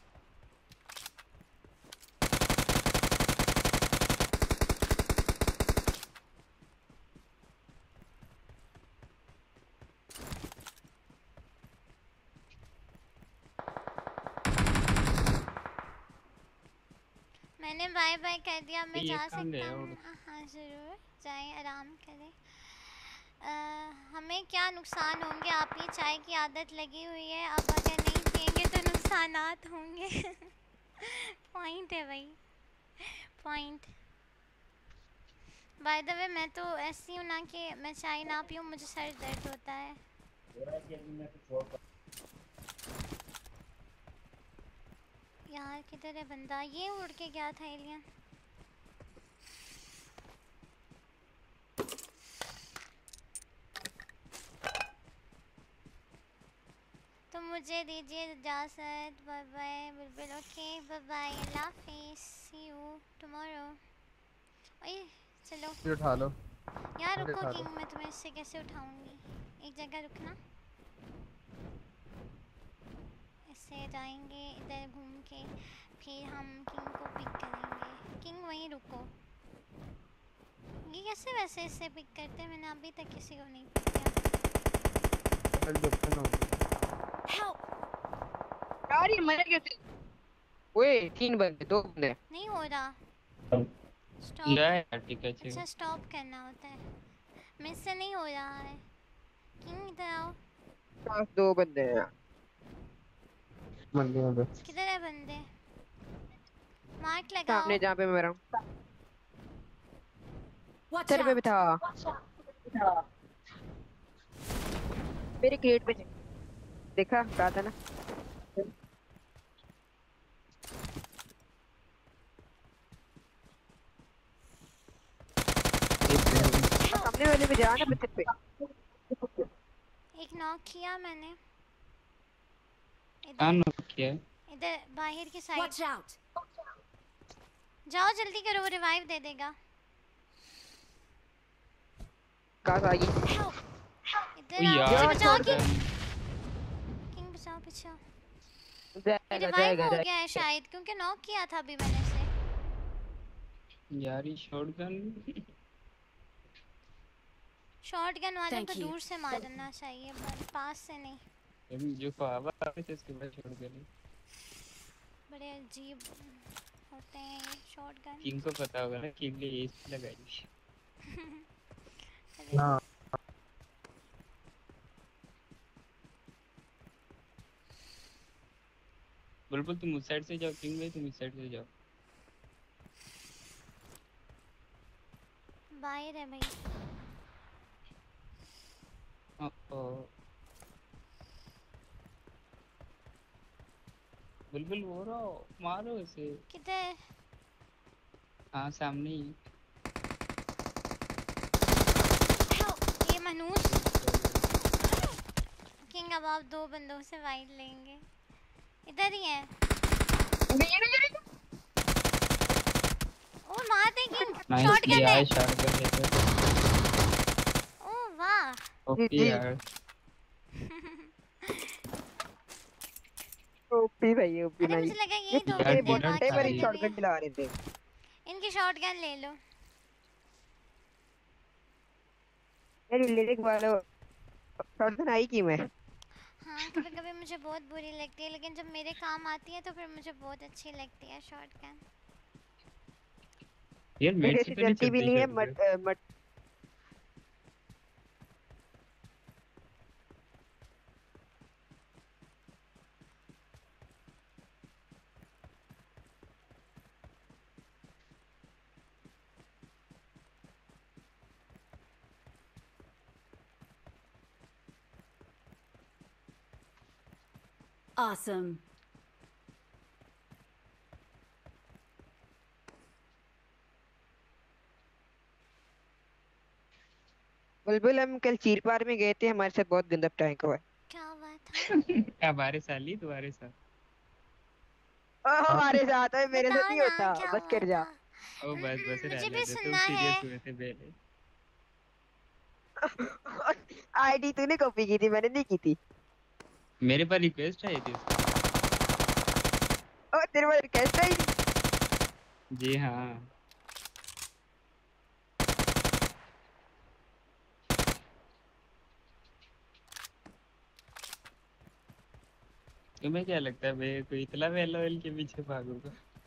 मैंने बाय बाय कर दिया, मैं ये जा कहाँ सकता गया हूँ? वो? हाँ ज़रूर जाएं, आराम करें। अ, हमें क्या नुकसान होंगे? आप ही चाय की आदत लगी हुई है, अब अगर नहीं पियेंगे तो नुकसानात होंगे। पॉइंट है भाई, पॉइंट। बाय द वे मैं तो ऐसी हूँ ना कि मैं चाय ना पीऊँ मुझे सर दर्द होता है। यार किधर है बंदा? ये उड़ के गया था एलियन। तो मुझे दीजिए इजाज़त। Bye bye Bulbul. Okay bye bye, अल्लाह हाफिज़, सी यू टुमारो। ओए चलो ये उठा लो यार, मुझे रुको उठा किंग, लो। मैं तुम्हें इससे कैसे उठाऊंगी? एक जगह रुकना, इससे जाएंगे इधर घूम के, फिर हम किंग को पिक करेंगे। किंग वहीं रुको। ये कैसे वैसे इससे पिक करते हैं? मैंने अभी तक किसी को नहीं पिक किया। कल जब होगी यार ये मर कैसे? ओए तीन बंदे, दो बंदे। नहीं हो रहा। स्टॉप। ले यार ठीक है अच्छा चलो। स्टॉप करना होता है, मेरे से नहीं हो रहा है। किंग इधर आओ। पास दो बंदे हैं। बंदे हैं किधर है बंदे? मार्क लगाओ। सामने जहाँ पे मैं रहा हूँ। Watch सर पे भी out! था। मेरे क्रेट पे देखा, कहा था ना। सामने वाले पे जा ना, बच्चे पे। एक नॉक किया मैंने। हाँ इधर नो किया है। इधर बाहर की साइड। Watch out! जाओ जल्दी करो, वो रिवाइव दे देगा। कहाँ आ गई? इधर ओ आओ, यार मुझे बचाओ छोड़ किंग। दे। किंग बचाओ बचाओ। ये जाएगा रिवाइव जाएगा हो जाएगा। गया है शायद, क्योंकि नॉक किया था अभी मैंने इसे। यार ये शॉटगन। शॉटगन वालों Thank को you. दूर से मारना चाहिए, पर पास से नहीं। अभी जो फावा आ रहे थे उसके बाद शॉटगन। बड़े अजीब होते हैं ये शॉटगन। किंग को पता होगा ना, किंग ने एस लगाई। हाँ बुलबुल तुम उस साइड से जाओ, किंग भाई तुम इस साइड से जाओ। बाहर है भाई। ओ ओ बुलबुल वो रहो, मारो इसे। किधर? हाँ सामने ही। ये मनूस। किंग अब आप दो बंदों से वाइड लेंगे। इधर ही है। ओ मार दे किंग। नाइस शॉटगन किया है। है शॉटगन लेकर। ओ वाह। ओके यार। ओपी भाई ओपी अरे नहीं। मुझे लगा ये यही दो यार ये बंदे डिनर बंदे बाकी खा मेरी रही बंदे है। भी शॉटगन चला रहे थे। हैं। इनकी शॉटगन ले लो। मेरी लिरिक वालों शॉटगन आई की मैं। हाँ कभी कभी मुझे बहुत बुरी लगती है, लेकिन जब मेरे काम आती है तो फिर मुझे बहुत अच्छी लगती है शॉटगन। यार मेरे मेरे से से तो नहीं चलती भी चलती नहीं है शॉटगन। मट अ, मट Awesome. बुलबुल हम कल चीर पार में गए थे, हमारे साथ बहुत गंदा प्रैंक हुआ। क्या हुआ था? हमारे साल ही तुम्हारे साथ। ओ हमारे साथ है, मेरे साथ बताओ नहीं ना होता, क्या बस हुआ कर जा। था। ओ बस बस मुझे रहने भी दे, तुम सुनना है। सीरियस हुए थे पहले। आईडी तूने कॉपी की थी, मैंने नहीं की थी। मेरे पर रिक्वेस्ट आई थी उसकी। ओ तेरे पास रिक्वेस्ट आई थी? जी हाँ। तुम्हें क्या लगता है मैं कोई इतना वेल के पीछे भागूंगा?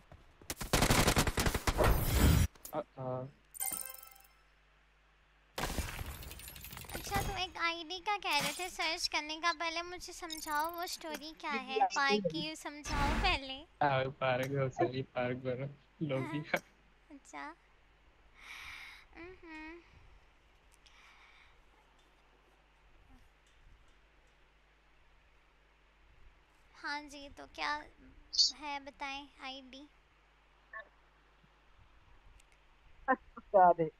अच्छा तुम एक आईडी का कह रहे थे सर्च करने का, पहले मुझे समझाओ वो स्टोरी क्या है पार्क की, समझाओ पहले। हाँ पार्क हो, सॉरी पार्क करो लॉबी का। अच्छा। हम्म। हाँ जी, तो क्या है बताएं आईडी। याद है।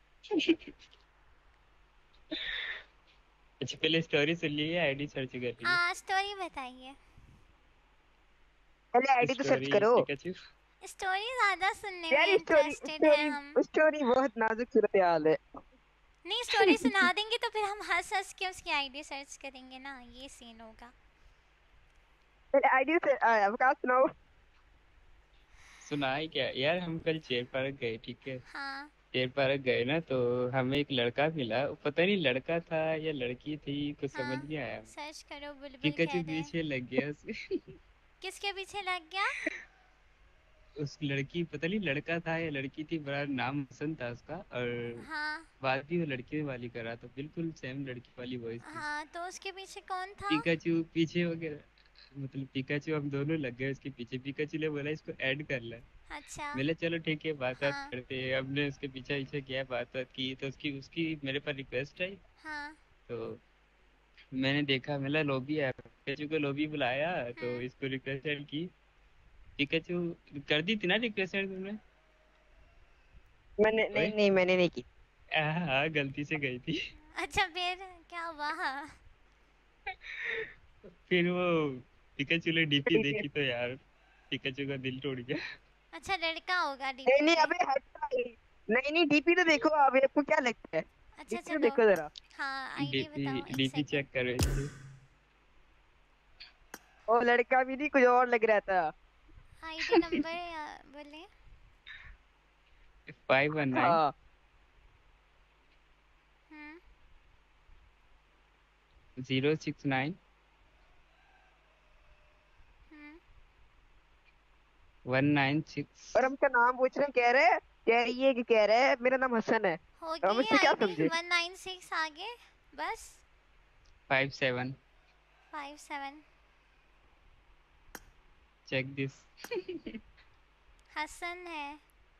अच्छा पहले स्टोरी सुन ली है आईडी सर्च कर ली है? हाँ स्टोरी बताइए। पहले आईडी तो सर्च स्टोरी करो पिकाचू। स्टोरी ज्यादा सुनने में यार। स्टोरी इंटरेस्टेड है स्टोरी हम। स्टोरी बहुत नाजुक सूरत हाल है। नहीं स्टोरी सुना देंगे तो फिर हम हंस हंस के उसकी आईडी सर्च करेंगे ना, ये सीन होगा। पहले आईडी से अवकाश सुनाओ। सुना है क्या यार, हम कल चेयर पार्क गए, ठीक है। हाँ चेयर पार्क गए ना, तो हमें एक लड़का मिला, पता नहीं लड़का था या लड़की थी, कुछ समझ हाँ, नहीं आया। सर्च करो बुलबुल पिकाचू कह रहे। पीछे लग गया उसके। किसके पीछे लग गया? उस लड़की, पता नहीं लड़का था या लड़की थी, बड़ा नाम हसन था उसका, और हाँ बात भी वो लड़के वाली कर रहा था, बिल्कुल सेम लड़की वाली वॉइस थी। हाँ, तो उसके पीछे कौन था? पिकाचू पीछे वगैरह, मतलब पिकाचू हम दोनों लग गए उसके पीछे। पिकाचू ने बोला इसको ऐड कर ले। अच्छा। मैंने चलो ठीक है बात बात हाँ करते हैं। हमने उसके पीछे पीछे किया, बात बात की, तो उसकी उसकी मेरे पास रिक्वेस्ट आई। हाँ। तो मैंने देखा, मेरा लॉबी है, पिकाचू को लॉबी बुलाया, तो हम्म। इसको रिक्वेस्ट ऐड की। पिकाचू कर दी थी ना रिक्वेस्ट ऐड तुमने? मैंने नहीं ओए नहीं मैंने नहीं की। हाँ गलती से गई थी। अच्छा फिर क्या हुआ? फिर वो पिकाचू ने डीपी देखी तो यार पिकाचू का दिल टूट गया। अच्छा लड़का होगा नहीं डीपी नहीं पे। अबे हट। नहीं नहीं डीपी तो देखो अब आपको क्या लगता है। अच्छा डीपी तो चलो। देखो जरा। हाँ आईडी डीपी बताओ एक डीपी सेकंड। चेक कर रहे थे। वो लड़का भी नहीं कुछ और लग रहा था। आईडी नंबर बोले। फाइव वन नाइन हाँ हम्म। जीरो सिक्स नाइन हम्म। One nine six. और हमका नाम पूछ रहे हैं, कह रहे हैं कह रही है कि कह रहे हैं मेरा नाम हसन है। हो अब हम गई इससे क्या आईडी समझे। वन नाइन सिक्स आगे बस। Five seven five seven. Check this. Hasan है।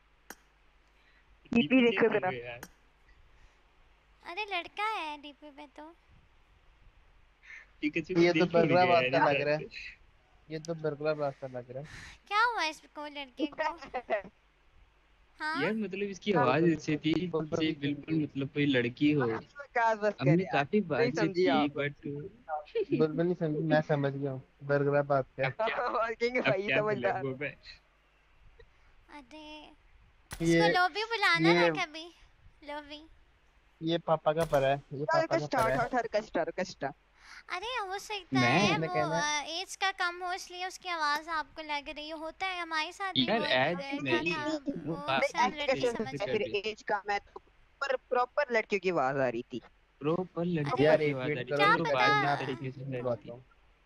डीपी चेक देखो कर जरा। रहे यार। अरे लड़का है डीपी पे तो। पिकाचू ये का तो दिल टूट बरगला गया बात यार का इस लग बात रहा है। से। ये तो बरगला रास्ता लग रहा है। क्या हुआ इसको लड़के को? हाँ यार मतलब इसकी हाँ, आवाज ऐसी थी बुलबुल जैसे भी चेक बिल्कुल मतलब कोई लड़की हो। काश बस कर हमने यार। काफी नहीं बातचीत समझी की आप। बट बुलबुल नहीं समझी, मैं समझ गया हूँ बरगला बात क्या। अब क्या, और कहेंगे अब भाई क्या बोले समझदार। वो मैं। अरे ये इसको लॉबी बुलाना ये ना कभी। लॉबी। ये पापा का परा है, ये चल पापा का कस्टा परा हट है। हट हट कस्टा कस्टा। अरे हो सकता मैं है इसने वो कहना है एज का कम हो इसलिए उसकी आवाज आपको लग रही हो। होता है हमारे साथ भी यार वो एज एक लड़का नहीं, था। वो वो बा, उसे हम नहीं लड़की ऐसे ऐसे समझ कैसे कैसे रहे कर फिर थे। रही एज का मैं तो प्रॉपर प्रॉपर लड़कियों की आवाज आ रही थी। प्रॉपर लड़की अरे यार की एक आवाज आ वेट रही करो थी, क्या तो एक पता। बात सेकंड मैं किस आपको तरीके से कर रही बुलवाता थी। हूँ।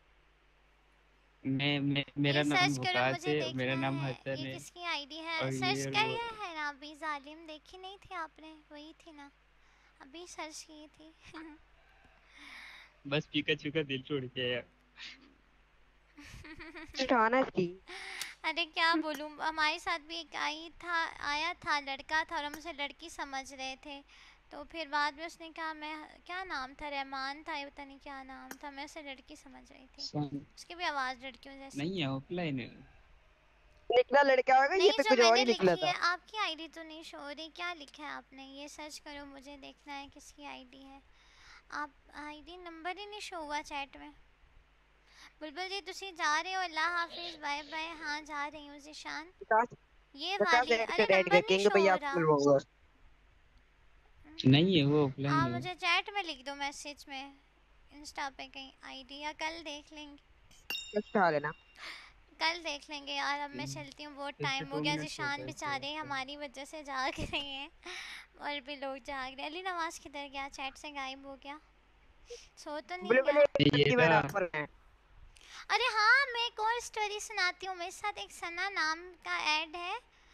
मैं, मैं मेरा ये नाम सर्च करो वकास मुझे है, मेरा देखना नाम है हसन ये है, किसकी आईडी है। और सर्च ये वो करिए है ना अभी जालिम देखी नहीं थी आपने? वही थी ना अभी सर्च की थी। बस पिकाचू का दिल टूट गया यार। उठाना इसकी। अरे क्या बोलूं हमारे साथ भी एक आई था आया था लड़का था और हम उसे लड़की समझ रहे थे। तो फिर बाद में उसने कहा मैं क्या नाम था रहमान था ये पता नहीं क्या नाम था, मैं उसे लड़की समझ रही थी। सन- उसकी भी आवाज़ लड़कियों जैसी। नहीं है ऑफलाइन है। निकला लड़का होगा, ये नहीं तो जो कुछ और मैंने ही निकला लिखी था। है आपकी आईडी तो नहीं शो हो रही। क्या लिखा है आपने ये सर्च करो मुझे देखना है किसकी आईडी है। आप आईडी नंबर ही नहीं शो हुआ चैट में। बुलबुल जी तुसी जा रहे हो? अल्लाह हाफिज बाय बाय। हाँ जा रही हूँ ज़िशान। विकास ये विकास वाली ऐड अरे कर ऐड कर नंबर नहीं कहेंगे शो भाई हो आपको रहा। मिलवाऊंगा। नहीं है वो ऑफलाइन आप है। मुझे चैट में लिख दो मैसेज में इंस्टा पे कहीं आईडी, या कल देख लेंगे। कस्टा लेना। कल देख लेंगे यार। अब मैं चलती हूँ बहुत टाइम हो गया। ज़िशान बेचारे हमारी वजह से जाग रहे हैं और भी लोग जाग रहे हैं। अली नवाज किधर गया? चैट से गायब हो गया। सो तो नहीं बुलबुल गया? एक ये लड़की था। बराबर है। अरे हाँ मैं एक और स्टोरी सुनाती हूँ। मेरे साथ एक सना नाम का ऐड है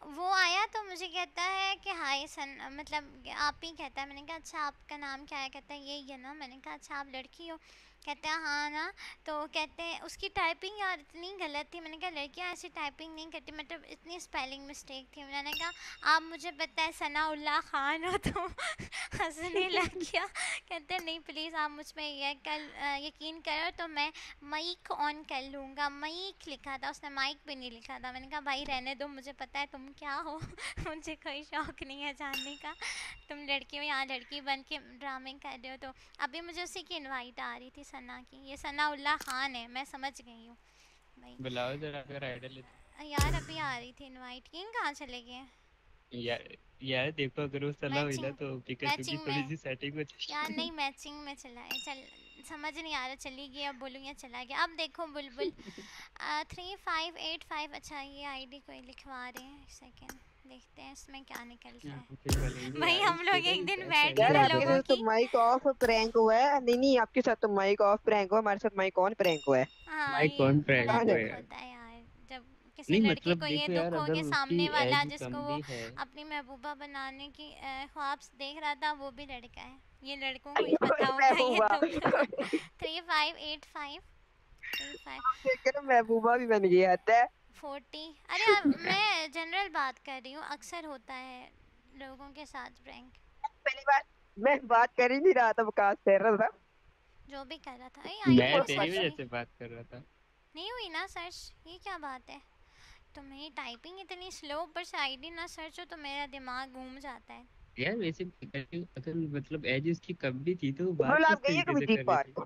वो आया तो मुझे कहता है कि हाय सन, मतलब आप ही कहता है। मैंने कहा अच्छा आपका नाम क्या है? कहता है ये ये ना। मैंने कहा अच्छा आप लड़की हो? कहते हैं हाँ ना। तो कहते हैं उसकी टाइपिंग यार इतनी गलत थी। मैंने कहा लड़कियां ऐसी टाइपिंग नहीं करती, मतलब इतनी स्पेलिंग मिस्टेक थी। मैंने कहा आप मुझे पता है सनाउल्लाह खान हो। तो हंसने लग गया। कहते हैं नहीं प्लीज़ आप मुझ पर ये कल यकीन करो तो मैं माइक ऑन कर लूँगा। माइक लिखा था उसने, माइक भी नहीं लिखा था। मैंने कहा भाई रहने दो, मुझे पता है तुम क्या हो। मुझे कोई शौक़ नहीं है जानने का तुम लड़की हो, यहाँ लड़की बन के ड्रामे कर रहे हो। तो अभी मुझे उसी की इनवाइट आ रही थी सना की। ये सनाउल्लाह खान है, मैं समझ गई हूँ भाई। बुलाओ जरा अगर आइडल है यार अभी आ रही थी इनवाइट। किंग कहाँ चले गए? यार यार देखो अगर वो सलाह हुई ना मैचिंग तो पिकाचू की मैचिंग थोड़ी में सी सेटिंग हो यार जाएगी। नहीं, मैचिंग में चला है। चल समझ नहीं आ रहा चली गई अब बोलूँ या चला गया। अब देखो बुलबुल थ्री फाइव एट फाइव। अच्छा ये आईडी कोई लिखवा रहे हैं, सेकंड देखते हैं इसमें क्या निकल रहा यहाँ है। पे बोलेंगे भाई यार हम इसके लोग तो एक दिन कैसे बैठ के यार ना आइडिया आपके लगा। लोगों साथ तो की। माइक ऑफ प्रैंक हुआ है। नहीं नहीं, आपके साथ तो माइक ऑफ प्रैंक हुआ, हमारे साथ माइक ऑन प्रैंक हुआ है। हाँ माइक ये कौन बड़ा प्रैंक कौन हो है? दुख यार। होता है यार जब किसी नहीं लड़की मतलब को ये देखो दुख यार हो अगर कि उसकी सामने वाला एज जिसको कम वो भी है। अपनी महबूबा बनाने की अ, ख्वाब देख रहा था वो भी लड़का है। ये लड़कों को ही पता होगा ये महबूबा दुख। Three five eight five three five देख कर महबूबा भी बन गया था। फोर्टी। अरे यार मैं जनरल बात कर रही हूँ, अक्सर होता है लोगों के साथ प्रैंक। पहली बार मैं बात कर ही नहीं रहा था, बकवास कर रहा था। जो भी कर रहा था। अरे आईडी मैं नहीं तेरी सर्च वजह हुई? से बात कर रहा था। नहीं हुई ना सर्च? ये क्या बात है? तुम्हें टाइपिंग इतनी स्लो, ऊपर से आईडी ना सर्च हो तो मेरा दिमाग घूम जाता है। यार वैसे पिकाचू अगर मतलब एज उसकी कम भी थी तो वो बोल बात आप किस गई है तरीके कभी से जीक कर रही थी। पार्क?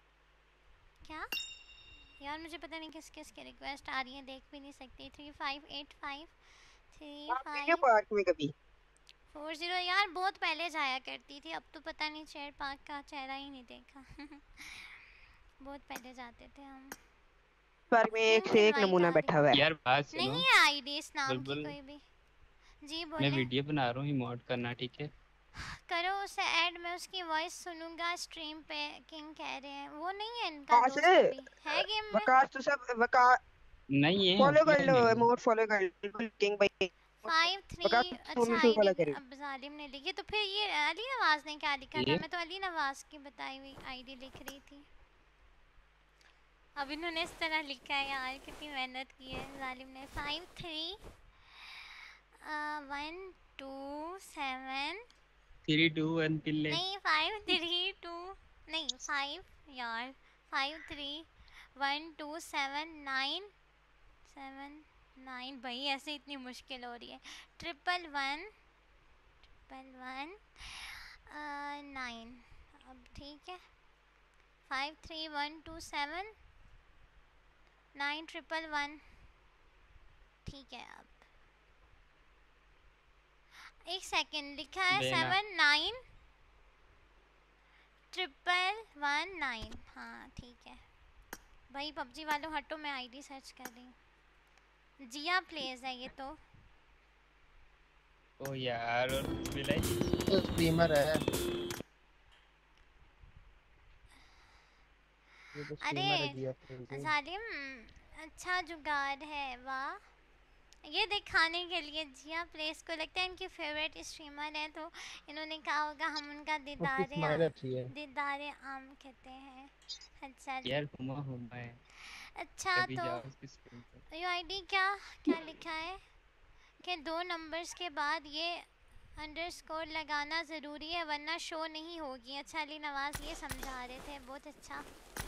क्या यार मुझे पता नहीं किस किस के रिक्वेस्ट आ रही है, देख भी नहीं सकती। Three five eight five three आप गई है फाइव पार्क में कभी? Four zero. यार बहुत पहले जाया करती थी, अब तो पता नहीं चेयर पार्क का चेहरा ही नहीं देखा। बहुत पहले जाते थे हम। पार्क में एक किंग से एक इनवाइट नमूना आ रही बैठा हुआ है। यार बात सुनो। नहीं है आईडी इस नाम की बुलबुल कोई भी। जी मैं बोले। वीडियो बना रहा हूँ इमोट करना ठीक है। करो उसे ऐड, मैं उसकी वॉइस सुनूंगा स्ट्रीम पे। किंग कह रहे हैं वो नहीं है इनका कहाँ दोस्त से? अभी है गेम में। वकास तो सब वका नहीं है फॉलो कर ऑफलाइन लो, है वो। इमोट फॉलो कर लो किंग भाई। फाइव वकास थ्री तुम अच्छा भी आईडी फॉलो करो। अब जालिम ने लिखी। तो फिर ये अली नवाज ने क्या लिखा था? ये मैं तो अली नवाज की बताई हुई आईडी लिख रही थी। अब इन्होंने इस तरह लिखा है यार, कितनी मेहनत की है जालिम ने। Five three one two seven. Three two one पिल्ले। नहीं फाइव थ्री टू नहीं फाइव यार five three one two seven nine seven nine. भाई ऐसे इतनी मुश्किल हो रही है। Triple one triple one nine. अब ठीक है। Five three one two seven nine triple one. ठीक है। अब एक सेकंड लिखा है देना seven nine triple one nine. हाँ ठीक है भाई। पबजी वालों हटो, मैं आईडी सर्च कर रही हूँ। जिया प्लेस है ये तो। ओ यार और मिलाई। तो स्ट्रीमर है ये तो स्ट्रीमर है अरे जिया प्लेस। जालिम अच्छा जुगाड़ है वाह। ये दिखाने के लिए जिया प्लेस को लगता है इनकी फेवरेट स्ट्रीमर है, तो इन्होंने कहा होगा हम उनका उसकी दीदार स्माइल अच्छी है। दीदार आम कहते हैं। अच्छा जी। यार हुमा हुमा है। अच्छा कभी तो जाओ उसकी स्क्रीन पे। यो आईडी क्या क्या लिखा है कि दो नंबर्स के बाद ये अंडरस्कोर लगाना ज़रूरी है वरना शो नहीं होगी। अच्छा अली नवाज़ ये समझा रहे थे, बहुत अच्छा।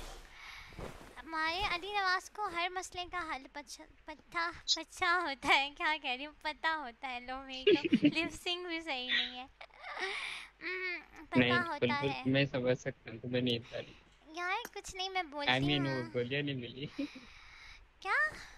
हमारे अली नवाज़ को हर मसले का हल पता पता पता होता है। क्या कह रही हूँ, पता होता है। लो मेरी तो लिपसिंग भी सही नहीं है। पता नहीं होता बिल्कुल है मैं समझ सकता हूँ तुम्हें नींद आ रही। यार। कुछ नहीं मैं आई बोलती मीन वो हूँ। गोलियां नहीं मिली। क्या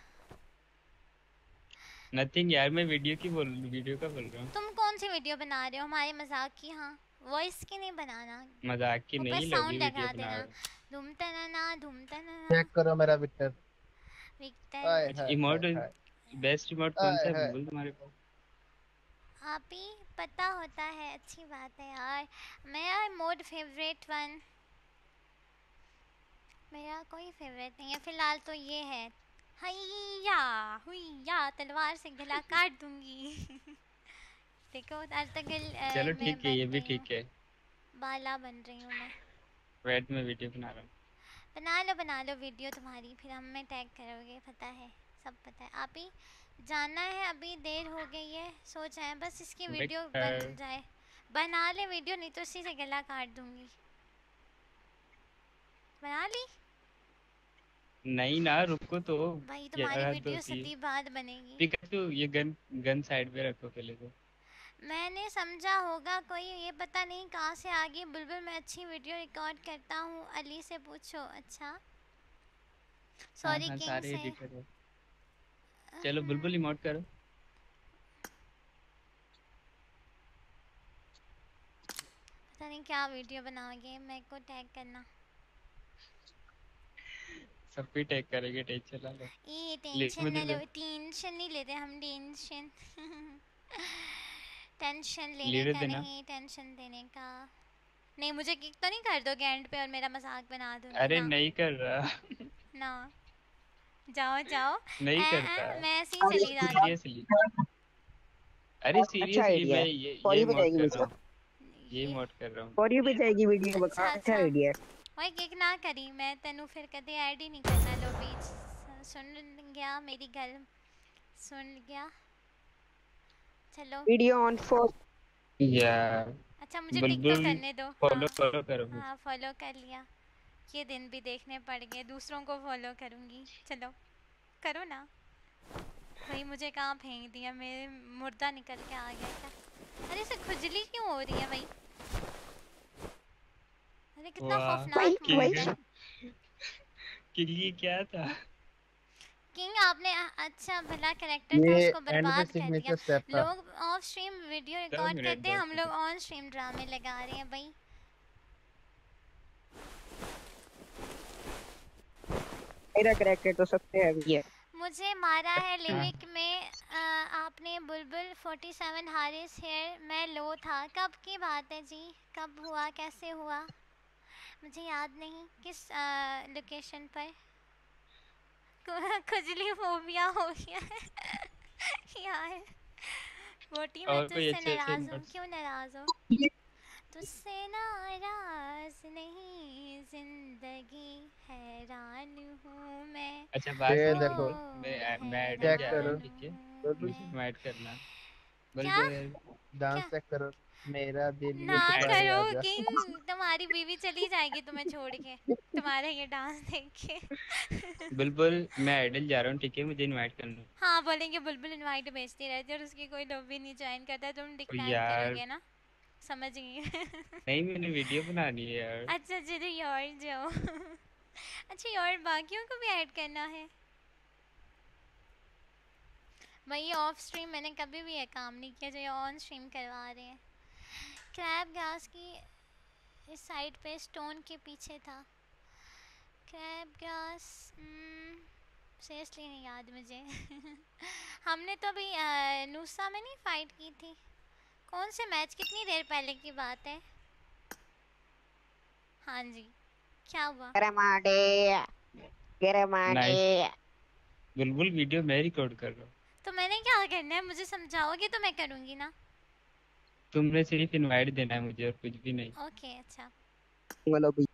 नथिंग यार मैं वीडियो की बोल वीडियो का बोल रहा हूँ। तुम कौन सी वीडियो बना रहे हो? हमारे मजाक की? हाँ वॉइस की नहीं बनाना, मजाक की ऊपर नहीं लवी साउंड वीडियो लगा बना देना। रहा हूँ। धूम तनाना धूम तनाना चेक करो मेरा विक्टर। विक्टर। हाय अच्छा hi emote hi hi best emote कौन सा है हाय। बुलबुल तुम्हारे पास। आप ही पता होता है। अच्छी बात है यार। मेरा मोड फेवरेट वन मेरा कोई फेवरेट नहीं है फ़िलहाल तो ये है। हैया हुईया तलवार से गला काट दूंगी। देखो अर्तगल अ, चलो मैं ठीक है, ये बन भी रही हूँ, ठीक है। बाला बन रही हूँ मैं। वेट में वीडियो बना रहा हूँ। बना लो बना लो वीडियो तुम्हारी, फिर हमें टैग करोगे, पता है, सब पता है। आप ही जाना है, अभी देर हो गई है, सो जाए बस, इसकी वीडियो बन जाए। बना ले वीडियो, नहीं तो उसी से गला काट दूंगी। बना ली? नहीं ना, रुको तो। भाई ये तुम्हारी हद वीडियो होती है। सदी बाद बनेगी। पिकाचू, ये गन गन साइड पे रखो पहले तो। मैंने समझा होगा कोई, ये पता नहीं कहाँ से आ गई। बुलबुल मैं अच्छी वीडियो रिकॉर्ड करता हूँ, अली से पूछो। अच्छा हाँ सॉरी हाँ, किंग सारे से। एडिटर है। चलो बुलबुल इमोट करो। पता नहीं क्या वीडियो बनाओगे, मेरे को टैग करना। सब भी टैग करेंगे, टेंशन ना लो। ये लिख टेंशन में न दे लो, दो। टेंशन नहीं लेते हम, टेंशन टेंशन लेने लीडर का देना। नहीं, टेंशन देने का नहीं। मुझे किक तो नहीं कर दोगे एंड पे और मेरा मजाक बना दोगे अरे ना? नहीं कर रहा। ना जाओ जाओ। नहीं ए, करता। ए, मैं ऐसे ही चली जाती। सीरियसली। अरे अच्छा सीरियसली आइडिया मैं है, ये फॉर ये यू भी मोड जाएगी कर रहा वीडियो, हूँ। ये ये मोड कर रहा हूँ। फॉर यू भी जाएगी वीडियो, अच्छा अच्छा अच्छा आइडिया है। वही किक ना करी मैं, तेनू फिर कदे ऐड ही नहीं करना। लो बीच सुन गया मेरी गल, सुन गया। चलो वीडियो ऑन फॉर। यार अच्छा मुझे टिक तो बुलबुल करने दो। फॉलो हाँ फॉलो करो मुझे। हाँ फॉलो कर लिया। ये दिन भी देखने पड़ गए, दूसरों को फॉलो करूँगी। चलो करो ना भाई। मुझे कहाँ फेंक दिया, मेरे मुर्दा निकल के आ गया क्या? अरे इसे खुजली क्यों हो रही है भाई? अरे कितना वाह खौफनाक मोड है। कि ये क्या था? किंग आपने अच्छा भला कैरेक्टर था, ये उसको एंड पे बर्बाद कर दिया। सिग्नेचर स्टेप था। लोग ऑफ स्ट्रीम वीडियो दो रिकॉर्ड मिनट करते हैं, दो हम मिनट। लोग ऑन स्ट्रीम ड्रामे लगा रहे हैं भाई। मेरा कैरेक्टर तो सबसे हैवी है। मुझे मारा है अच्छा लिविक में आ, आपने बुलबुल सैंतालीस हारिस हेयर। मैं लो था, कब की बात है जी? कब हुआ, कैसे हुआ? मुझे याद नहीं किस लोकेशन पर। खुजली फोबिया हो गया है यार। बोटी मैं और कोई तुझसे अच्छे अच्छे नाराज हूँ। इमोट्स? क्यों नाराज हो? तुझसे नाराज नहीं, जिंदगी हैरान हूँ मैं। अच्छा बात ये सुनो। देखो, मैं मैं ऐड चेक जा रहा करो हूँ, ठीक है? हूँ बुलबुल, मैं। मुझे ऐड करना। क्या बुलबुल डांस क्या चेक करो। मेरा दिल ना ये तुम्हारे करो आजा। किंग, तुम्हारी बीवी चली जाएगी तुम्हें छोड़ के, तुम्हारा ये डांस देख के बुलबुल मैं आइडल जा रहा हूँ, ठीक है? मुझे इनवाइट करना। हाँ बोलेंगे बुलबुल इनवाइट भेजती रहती है और उसकी कोई लॉबी नहीं ज्वाइन करता, तुम ओ डिक्लाइन यार करोगे ना? समझ गई नहीं, मैंने वीडियो बनानी है यार। अच्छा चलो यार जाओ अच्छा यार बाकियों को भी ऐड करना है भाई। ऑफ स्ट्रीम मैंने कभी भी ये काम नहीं किया जो ये ऑन स्ट्रीम करवा रहे हैं। क्रैब गैस की इस साइड पे स्टोन के पीछे था। क्रैब गैस सीरियसली नहीं याद मुझे हमने तो अभी अ, नूसा में नहीं फाइट की थी? कौन से मैच, कितनी देर पहले की बात है? हाँ जी, क्या हुआ? गरमाडे गरमाडे। नाइस। बुलबुल वीडियो मैं रिकॉर्ड कर रहा हूँ। तो मैंने क्या करना है, मुझे समझाओगे तो मैं करूँगी ना। तुमने सिर्फ इनवाइट देना है मुझे और कुछ भी नहीं। ओके अच्छा। बोलो भी।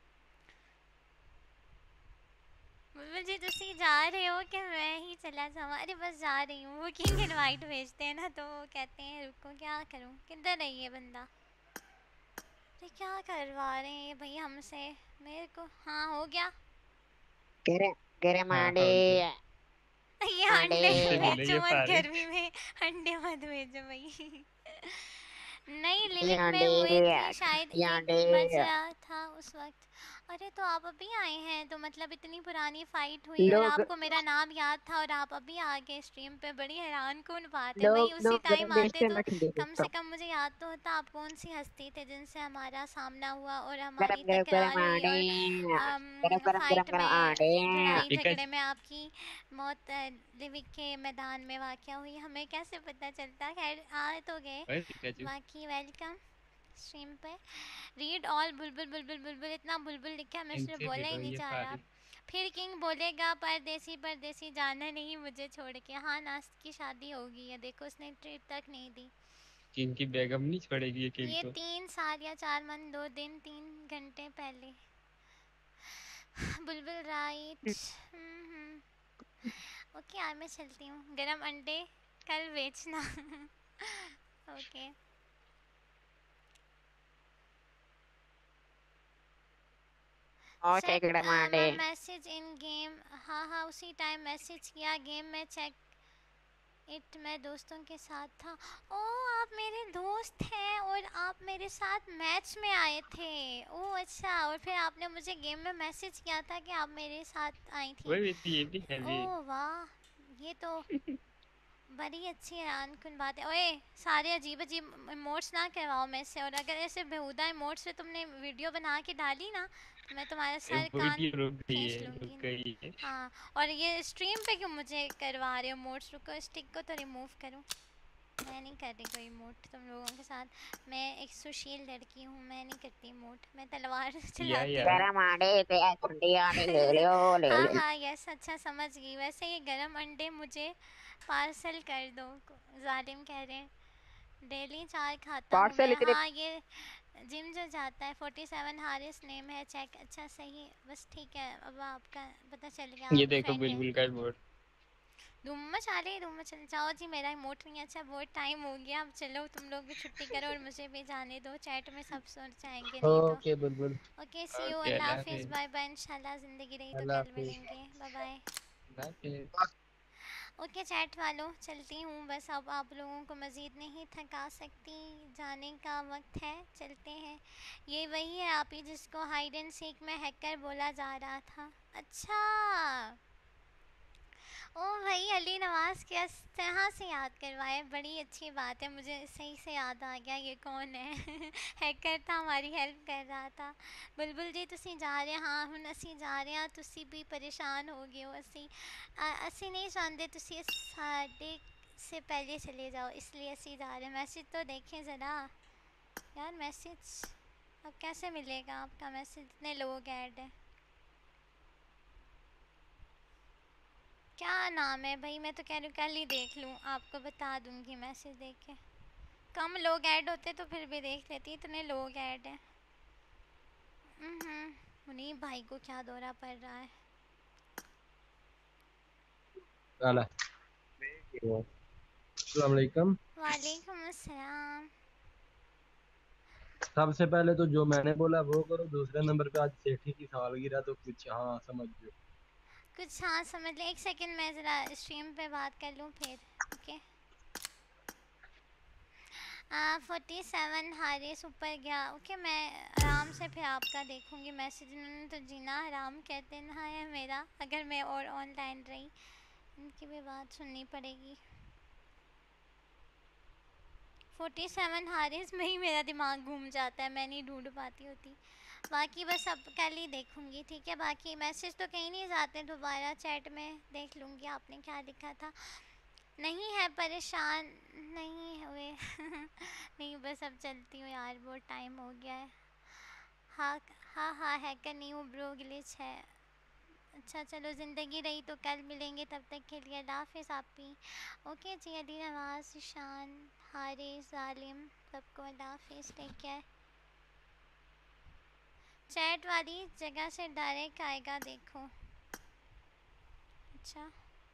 बुलबुल जी तुसी जा रहे हो कि मैं ही चला जाऊँ? अरे बस जा रही हूँ। वो किंग इनवाइट भेजते हैं ना तो कहते हैं रुको, क्या करूँ? किधर है ये बंदा? अरे क्या करवा रहे हैं भाई हमसे मेरे को? हाँ हो गया। गरे हाँ गरमाडे। हो गया। ये अंडे किससे मिले भेजो ये मत फारिग? गर्मी में, अंडे मत भेजो भाई नहीं लिविक में यांडे हुए थे शायद, एक यांडे। बज रहा था उस वक्त। अरे तो आप अभी आए हैं, तो मतलब इतनी पुरानी फाइट हुई और लोग आपको मेरा नाम याद था और आप अभी आ गए स्ट्रीम पे, बड़ी हैरान कौन बात है भाई। लोग उसी लोग टाइम गरम आते बेचते तो रखेंगे कम तो से कम मुझे याद तो होता आप कौन सी हस्ती थे जिनसे हमारा सामना हुआ और गरम हमारी गरम तकरार हुई गरमाडे। और गरम गरम फाइट गरम गरम में, आडे। लड़ाई पिकाचू झगड़े में आपकी मौत अ, लिविक के मैदान में वाक़या हुई। हमें कैसे पता चलता? खैर आ तो गए। ओए पिकाचू बाकी वेलकम। स्ट्रीम पे। रीड ऑल बुलबुल बुलबुल बुलबुल, इतना बुलबुल लिखा है मैं सिर्फ इनसे बोला ही भिड़ो नहीं ये चाह रहा। फारिग। फिर किंग बोलेगा परदेसी परदेसी जाना नहीं मुझे छोड़ के। हाँ नास्त की शादी होगी है, देखो उसने ट्रिप तक नहीं दी। किंग की बेगम नहीं छोड़ेगी ये किंग ये को। तीन साल या चार मन दो दिन तीन घंटे पहले। बुलबुल राइट। ओके यार मैं चलती हूँ, गरम अंडे कल बेचना। ओके ओके चेक गड़माडे। Message in game. हाँ हाँ उसी टाइम मैसेज किया गेम में। चेक इट मैं दोस्तों के साथ था। ओ आप मेरे दोस्त हैं और आप मेरे साथ मैच में आए थे। ओ अच्छा, और फिर आपने मुझे गेम में मैसेज किया था कि आप मेरे साथ आई थी। वही भी ये भी है भी। ओ वाह, ये तो बड़ी अच्छी हैरानकुन बात है। ओए सारे अजीब अजीब इमोट्स ना करवाओ मेरे से, और अगर ऐसे बेहुदा इमोट्स से तुमने वीडियो बना के डाली ना तो मैं तुम्हारा सर कान वीडियो रुक गई खींच है, रुक लूँगी। गई है। हाँ और ये स्ट्रीम पे क्यों मुझे करवा रहे हो इमोट्स? रुको स्टिक को तो रिमूव करूँ। मैं नहीं कर रही कोई इमोट तुम लोगों के साथ। मैं एक सुशील लड़की हूँ, मैं नहीं करती इमोट, मैं तलवार या चलाती यार हूँ। गड़माडे पे अंडे आने ले लो ले हाँ ले। हाँ यस अच्छा समझ गई। वैसे ये गरम अंडे मुझे पार्सल कर दो, जालिम कह रहे हैं। डेली चार खाता हूँ पार्सल मैं। इतने हाँ ये जिम जो जाता है फोर्टी सेवन हारिस नेम है। चेक अच्छा सही बस ठीक है। अब आपका पता चल गया ये आप देखो फ्रेंड हैं। बुलबुल का बोर्ड। धूम मचा रही धूम मचा जाओ जी। मेरा इमोट नहीं अच्छा, बहुत टाइम हो गया। अब चलो तुम लोग भी छुट्टी करो और मुझे भी जाने दो, चैट में सब सुन जाएंगे नहीं तो। Okay Bulbul. Okay see you, okay अल्लाह अल्लाह हाफिज़, हाफिज। Bye bye. इंशाल्लाह ज़िंदगी रही तो अल्लाह कल हाफिज। मिलेंगे। Bye bye. अल्लाह हाफिज। ओके चैट वालों चलती हूँ बस, अब आप लोगों को मज़ीद नहीं थका सकती, जाने का वक्त है, चलते हैं। ये वही है आप ही जिसको हाइड एंड सीक में हैकर बोला जा रहा था। अच्छा ओ भाई अली नवाज किस तरह से याद करवाए, बड़ी अच्छी बात है। मुझे सही से याद आ गया ये कौन है। हैकर था, हमारी हेल्प कर रहा था। बुलबुल जी तुसी जा रहे हाँ हुन असी जा रहे हैं, तुसी भी परेशान हो गए हो। असी अ- असी नहीं चाहते तुसी साढ़े से पहले चले जाओ, इसलिए असी जा रहे हैं। मैसेज तो देखें ज़रा यार, मैसेज अब कैसे मिलेगा आपका मैसेज, इतने लोग ऐड है। क्या नाम है भाई? मैं तो कह रही हूँ कल ही देख लूँ, आपको बता दूँगी मैसेज देख के। कम लोग ऐड होते तो फिर भी देख लेती, इतने लोग ऐड हैं। मुनीब भाई को क्या दौरा पड़ रहा है? अस्सलाम वालेकुम। वालेकुम अस्सलाम। सबसे पहले तो जो मैंने बोला वो करो, दूसरे नंबर पे आज सेठी की सालगिरह तो कुछ हाँ समझ लो। कुछ हाँ समझ ले। एक सेकंड मैं ज़रा स्ट्रीम पे बात कर लूँ फिर। ओके फोर्टी सेवन हारिस ऊपर गया। ओके मैं आराम से फिर आपका देखूँगी मैसेज। इन्होंने तो जीना हराम कहते ना है मेरा, अगर मैं और ऑनलाइन रही। इनकी भी बात सुननी पड़ेगी। फोर्टी सेवन हारिस में ही मेरा दिमाग घूम जाता है, मैं नहीं ढूंढ पाती होती। बाकी बस अब कल ही देखूँगी ठीक है। बाकी मैसेज तो कहीं नहीं जाते, दोबारा चैट में देख लूँगी आपने क्या लिखा था। नहीं है परेशान नहीं हुए। नहीं बस अब चलती हूँ यार, बहुत टाइम हो गया है। हाँ हाँ हाँ हैकर नहीं हूँ ब्रो, ग्लिच है। अच्छा चलो ज़िंदगी रही तो कल मिलेंगे, तब तक के लिए अल्लाह हाफिज़ आप भी। ओके जी अली नवाज ईशान हारिस जालिम सबको अल्लाह हाफिज़, टेक केयर। चैट वाली जगह से डायरेक्ट आएगा देखो। अच्छा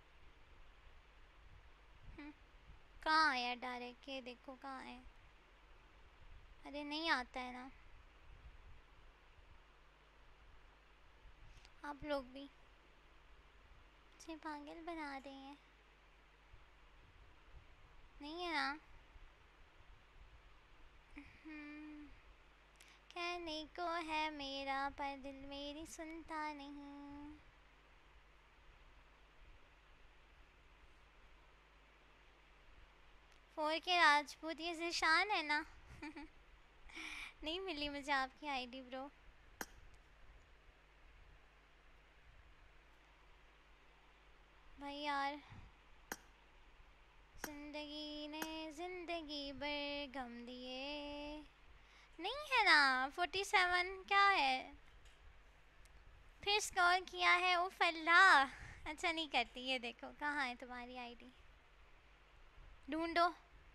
कहाँ आया डायरेक्ट, ये देखो कहाँ है। अरे नहीं आता है ना, आप लोग भी मुझे पागल बना रहे हैं। नहीं है ना। हम्म, कहने को है मेरा पर दिल मेरी सुनता नहीं। फोर के राजपूत ये जिशान है ना। नहीं मिली मुझे आपकी आईडी ब्रो। भाई यार जिंदगी ने जिंदगी भर गम दिए, नहीं है ना फोर्टी सेवन क्या है? फिर स्कोर किया है उफ अल्लाह। अच्छा नहीं करती, ये देखो कहाँ है तुम्हारी आईडी, ढूंढो।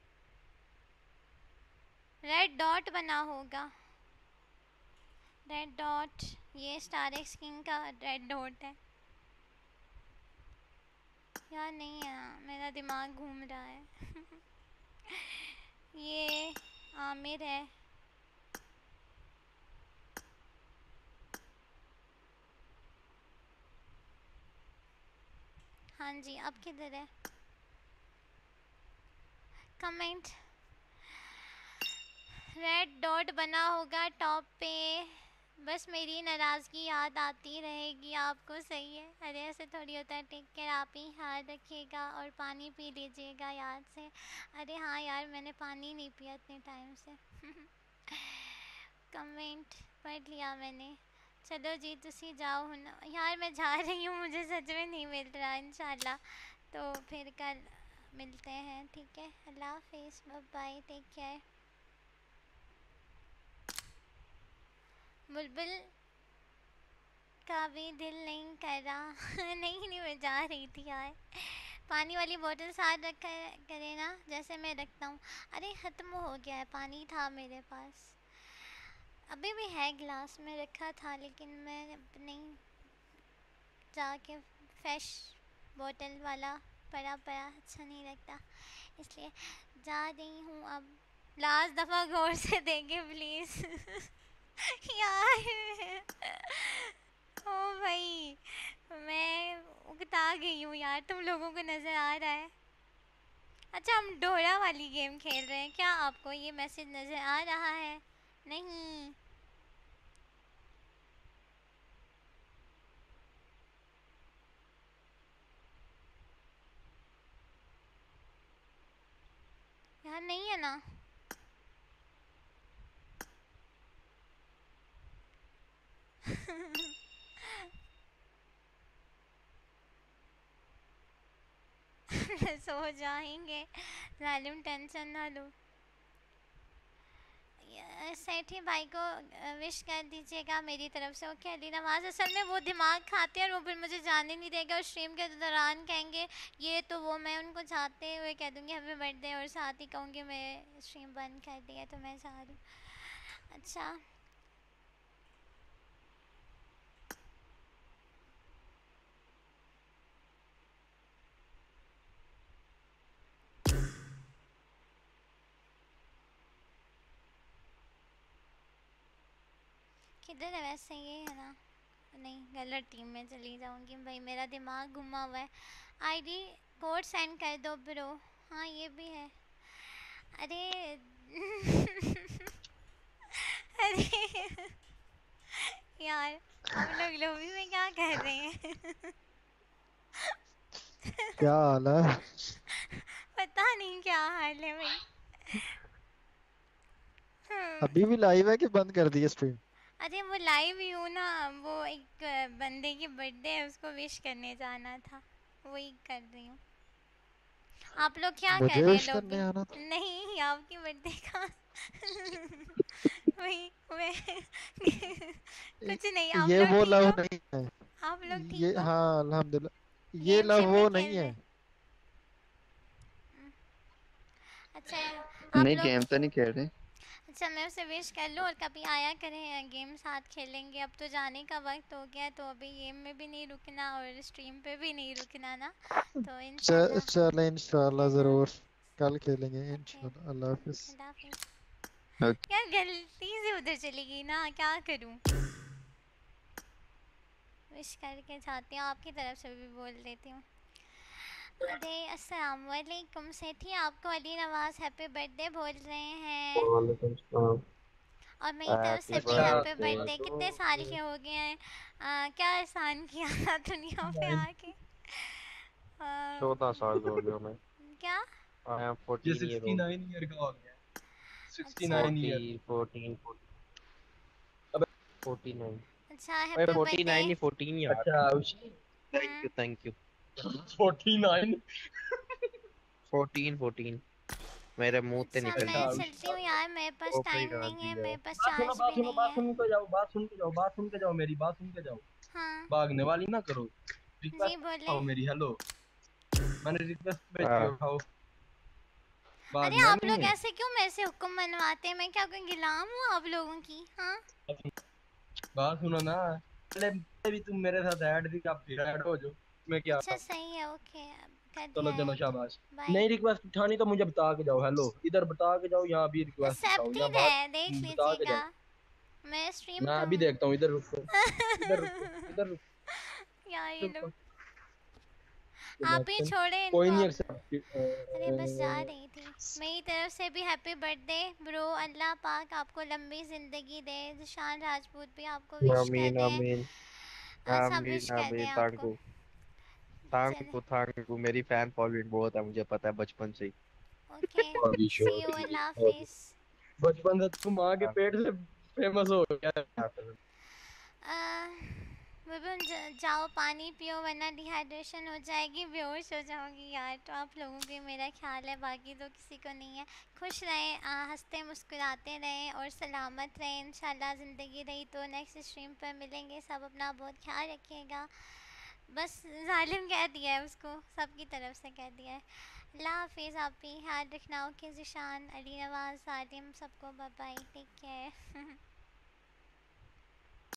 रेड डॉट बना होगा, रेड डॉट, ये स्टार एक्स किंग का रेड डॉट है यार। नहीं है ना, मेरा दिमाग घूम रहा है। ये आमिर है। हाँ जी, अब किधर है? कमेंट, रेड डॉट बना होगा टॉप पे। बस मेरी नाराज़गी याद आती रहेगी आपको, सही है। अरे ऐसे थोड़ी होता है। टेक केयर, आप ही ख्याल रखिएगा और पानी पी लीजिएगा याद से। अरे हाँ यार, मैंने पानी नहीं पिया इतने टाइम से। कमेंट पढ़ लिया मैंने। चलो जी तुसी जाओ ना यार, मैं जा रही हूँ, मुझे सच में नहीं मिल रहा। इंशाल्लाह तो फिर कल मिलते हैं, ठीक है। अल्लाह हाफिज़, बाय बाय, टेक केयर। बुलबुल का भी दिल नहीं कर रहा। नहीं नहीं, मैं जा रही थी यार। पानी वाली बोतल साथ रखा करे ना, जैसे मैं रखता हूँ। अरे ख़त्म हो गया है, पानी था मेरे पास, अभी भी है गिलास में रखा था, लेकिन मैं नहीं जाके फ्रेश बोतल वाला पड़ा पड़ा अच्छा नहीं लगता, इसलिए जा रही हूँ अब। लास्ट दफ़ा गौर से देंगे प्लीज़। यार ओ भाई, मैं उकता गई हूँ यार, तुम लोगों को नज़र आ रहा है? अच्छा हम डोरा वाली गेम खेल रहे हैं क्या? आपको ये मैसेज नज़र आ रहा है? नहीं यार, नहीं है ना। सो जाएंगे, जालिम, टेंशन ना लो। सेठी भाई को विश कर दीजिएगा मेरी तरफ से। ओके अली नवाज, असल में वो दिमाग खाते हैं और वो फिर मुझे जाने नहीं देगा, और स्ट्रीम के दौरान कहेंगे ये तो वो, मैं उनको चाहते हुए कह दूँगी हैप्पी बर्थडे, और साथ ही कहूँगी मैं स्ट्रीम बंद कर दिया, तो मैं चाह रही हूँ। अच्छा किधर है वैसे? ये है ना? नहीं, गलत टीम में चली जाऊंगी भाई, मेरा दिमाग घुमा हुआ है। आईडी कोड सेंड कर दो ब्रो। हाँ ये भी है। अरे अरे यार, हम लोग लोबी में क्या कर रहे हैं? क्या हाल है? पता नहीं क्या हाल है भाई। अभी भी लाइव है कि बंद कर दिया स्ट्रीम? अरे वो लाइव ही हूँ ना, वो एक बंदे की बर्थडे है, उसको विश करने जाना था, वही कर रही हूँ। आप लोग क्या कर रहे हैं? लोग आना था? नहीं, आपकी बर्थडे का। वही मैं कुछ नहीं। आप ये लोग वो ठीक लव हो? नहीं है। आप लोग ठीक ये हो? हाँ अल्हम्दुलिल्लाह, ये गेम लव शेम वो में नहीं खेल है। रहे? अच्छा आप नहीं लोग, गेम तो नहीं खेल रहे। अच्छा मैं उसे विश कर लूँ और कभी आया करें, गेम साथ खेलेंगे। अब तो जाने का वक्त हो गया, तो अभी गेम में भी नहीं रुकना और स्ट्रीम पे भी नहीं रुकना ना, तो इंशाल्लाह। चले इंशाल्लाह जरूर कल खेलेंगे ओके, इंशाल्लाह। अल्लाह हाफिज़। अल्लाह हाफिज़। ओके यार गलती से उधर चली गई ना, क्या करूँ? विश करके जाती हूँ, आपकी तरफ से भी बोल देती हूँ। अरे अस्सलाम वालेकुम सेठी, आपको अली नवाज हैप्पी बर्थडे बोल रहे हैं, वालेकुम सलाम। और मेरी तरफ से भी हैप्पी बर्थडे। कितने साल के हो गए हैं? आ, क्या एहसान किया था दुनिया पे आके? आ, चौदह साल हो गए मैं। क्या? आई एम ये fourteen year sixty old. Nine year का हो गया। सिक्सटी अच्छा नाइन ईयर। फोर्टीन फोर्टीन अबे फोर्टी नाइन। अच्छा ओए हैप्पी फोर्टी बर्थडे। नाइन नहीं फोर्टीन यार। अच्छा उसी thank you thank you. Forty nine. Fourteen fourteen मेरे मुंह से अच्छा निकल मैं अच्छा गई। चलती हूँ यार, यार मेरे पास ओ भाई टाइम गाल नहीं है, दिया। मेरे पास बात सुनो चार्ज बात भी सुनो नहीं बात है। सुन के जाओ बात सुन के जाओ बात सुन के जाओ मेरी बात सुन के जाओ। हाँ भागने वाली ना करो। जी रिक्वेस्ट बोले। आओ मेरी हेलो। मैंने रिक्वेस्ट भेजी हाँ। है उठाओ। अरे भागना आप नहीं लोग है। ऐसे क्यों मेरे से हुक्म मनवाते हैं? मैं क्या कोई गुलाम हूँ आप लोगों की? हाँ बात सुनो ना। पहले पहले भी तुम मेरे साथ ऐड थी आप फिर ऐड हो जाओ। मैं क्या अच्छा सही है, ओके कर चलो दिया चलो है। शाबाश। बाय। नहीं रिक्वेस्ट उठानी तो मुझे बता के जाओ हेलो इधर बता के जाओ यहाँ भी रिक्वेस्ट उठाओ या एक्सेप्टेड बात है, देख बता के लीजिएगा। जाओ। मैं स्ट्रीम मैं पे अभी हूँ। देखता हूँ इधर रुको इधर रुको इधर रुको यार ये रुको। लोग आप ही Connection। छोड़े कोई इनको नहीं अब। एक्सेप्ट। अरे बस जा रही थी। मेरी तरफ से भी हैप्पी बर्थडे ब्रो। अल्लाह पाक आपको लंबी ज़िंदगी दे। जिशान राजपूत भी आपको विश कर आमीन रहे हैं। आमीन और सब आमीन विश कर रहे आमीन। हैं थैंक आपको। यू थैंक चले यू थैंक यू। मेरी फैन फॉलोइंग बहुत है, मुझे पता है बचपन से ही। ओके अभी सी यू शोर अल्लाह और हाफिज़। बचपन से तुम माँ के पेट से फेमस हो गया। विपिन ज- जाओ पानी पियो वरना डिहाइड्रेशन हो जाएगी, बेहोश हो जाओगी यार। तो आप लोगों की मेरा ख्याल है, बाकी तो किसी को नहीं है। खुश रहें, आ, हंसते मुस्कुराते रहें और सलामत रहें। इंशाल्लाह ज़िंदगी रही तो नेक्स्ट स्ट्रीम पर मिलेंगे। सब अपना बहुत ख्याल रखिएगा। बस जालिम कह दिया है उसको, सबकी तरफ से कह दिया है। अल्लाह हाफिज़। आप भी ख्याल रखना। ओके जिशान, अली नवाज, सालिम, सबको बाय बाय, टेक केयर।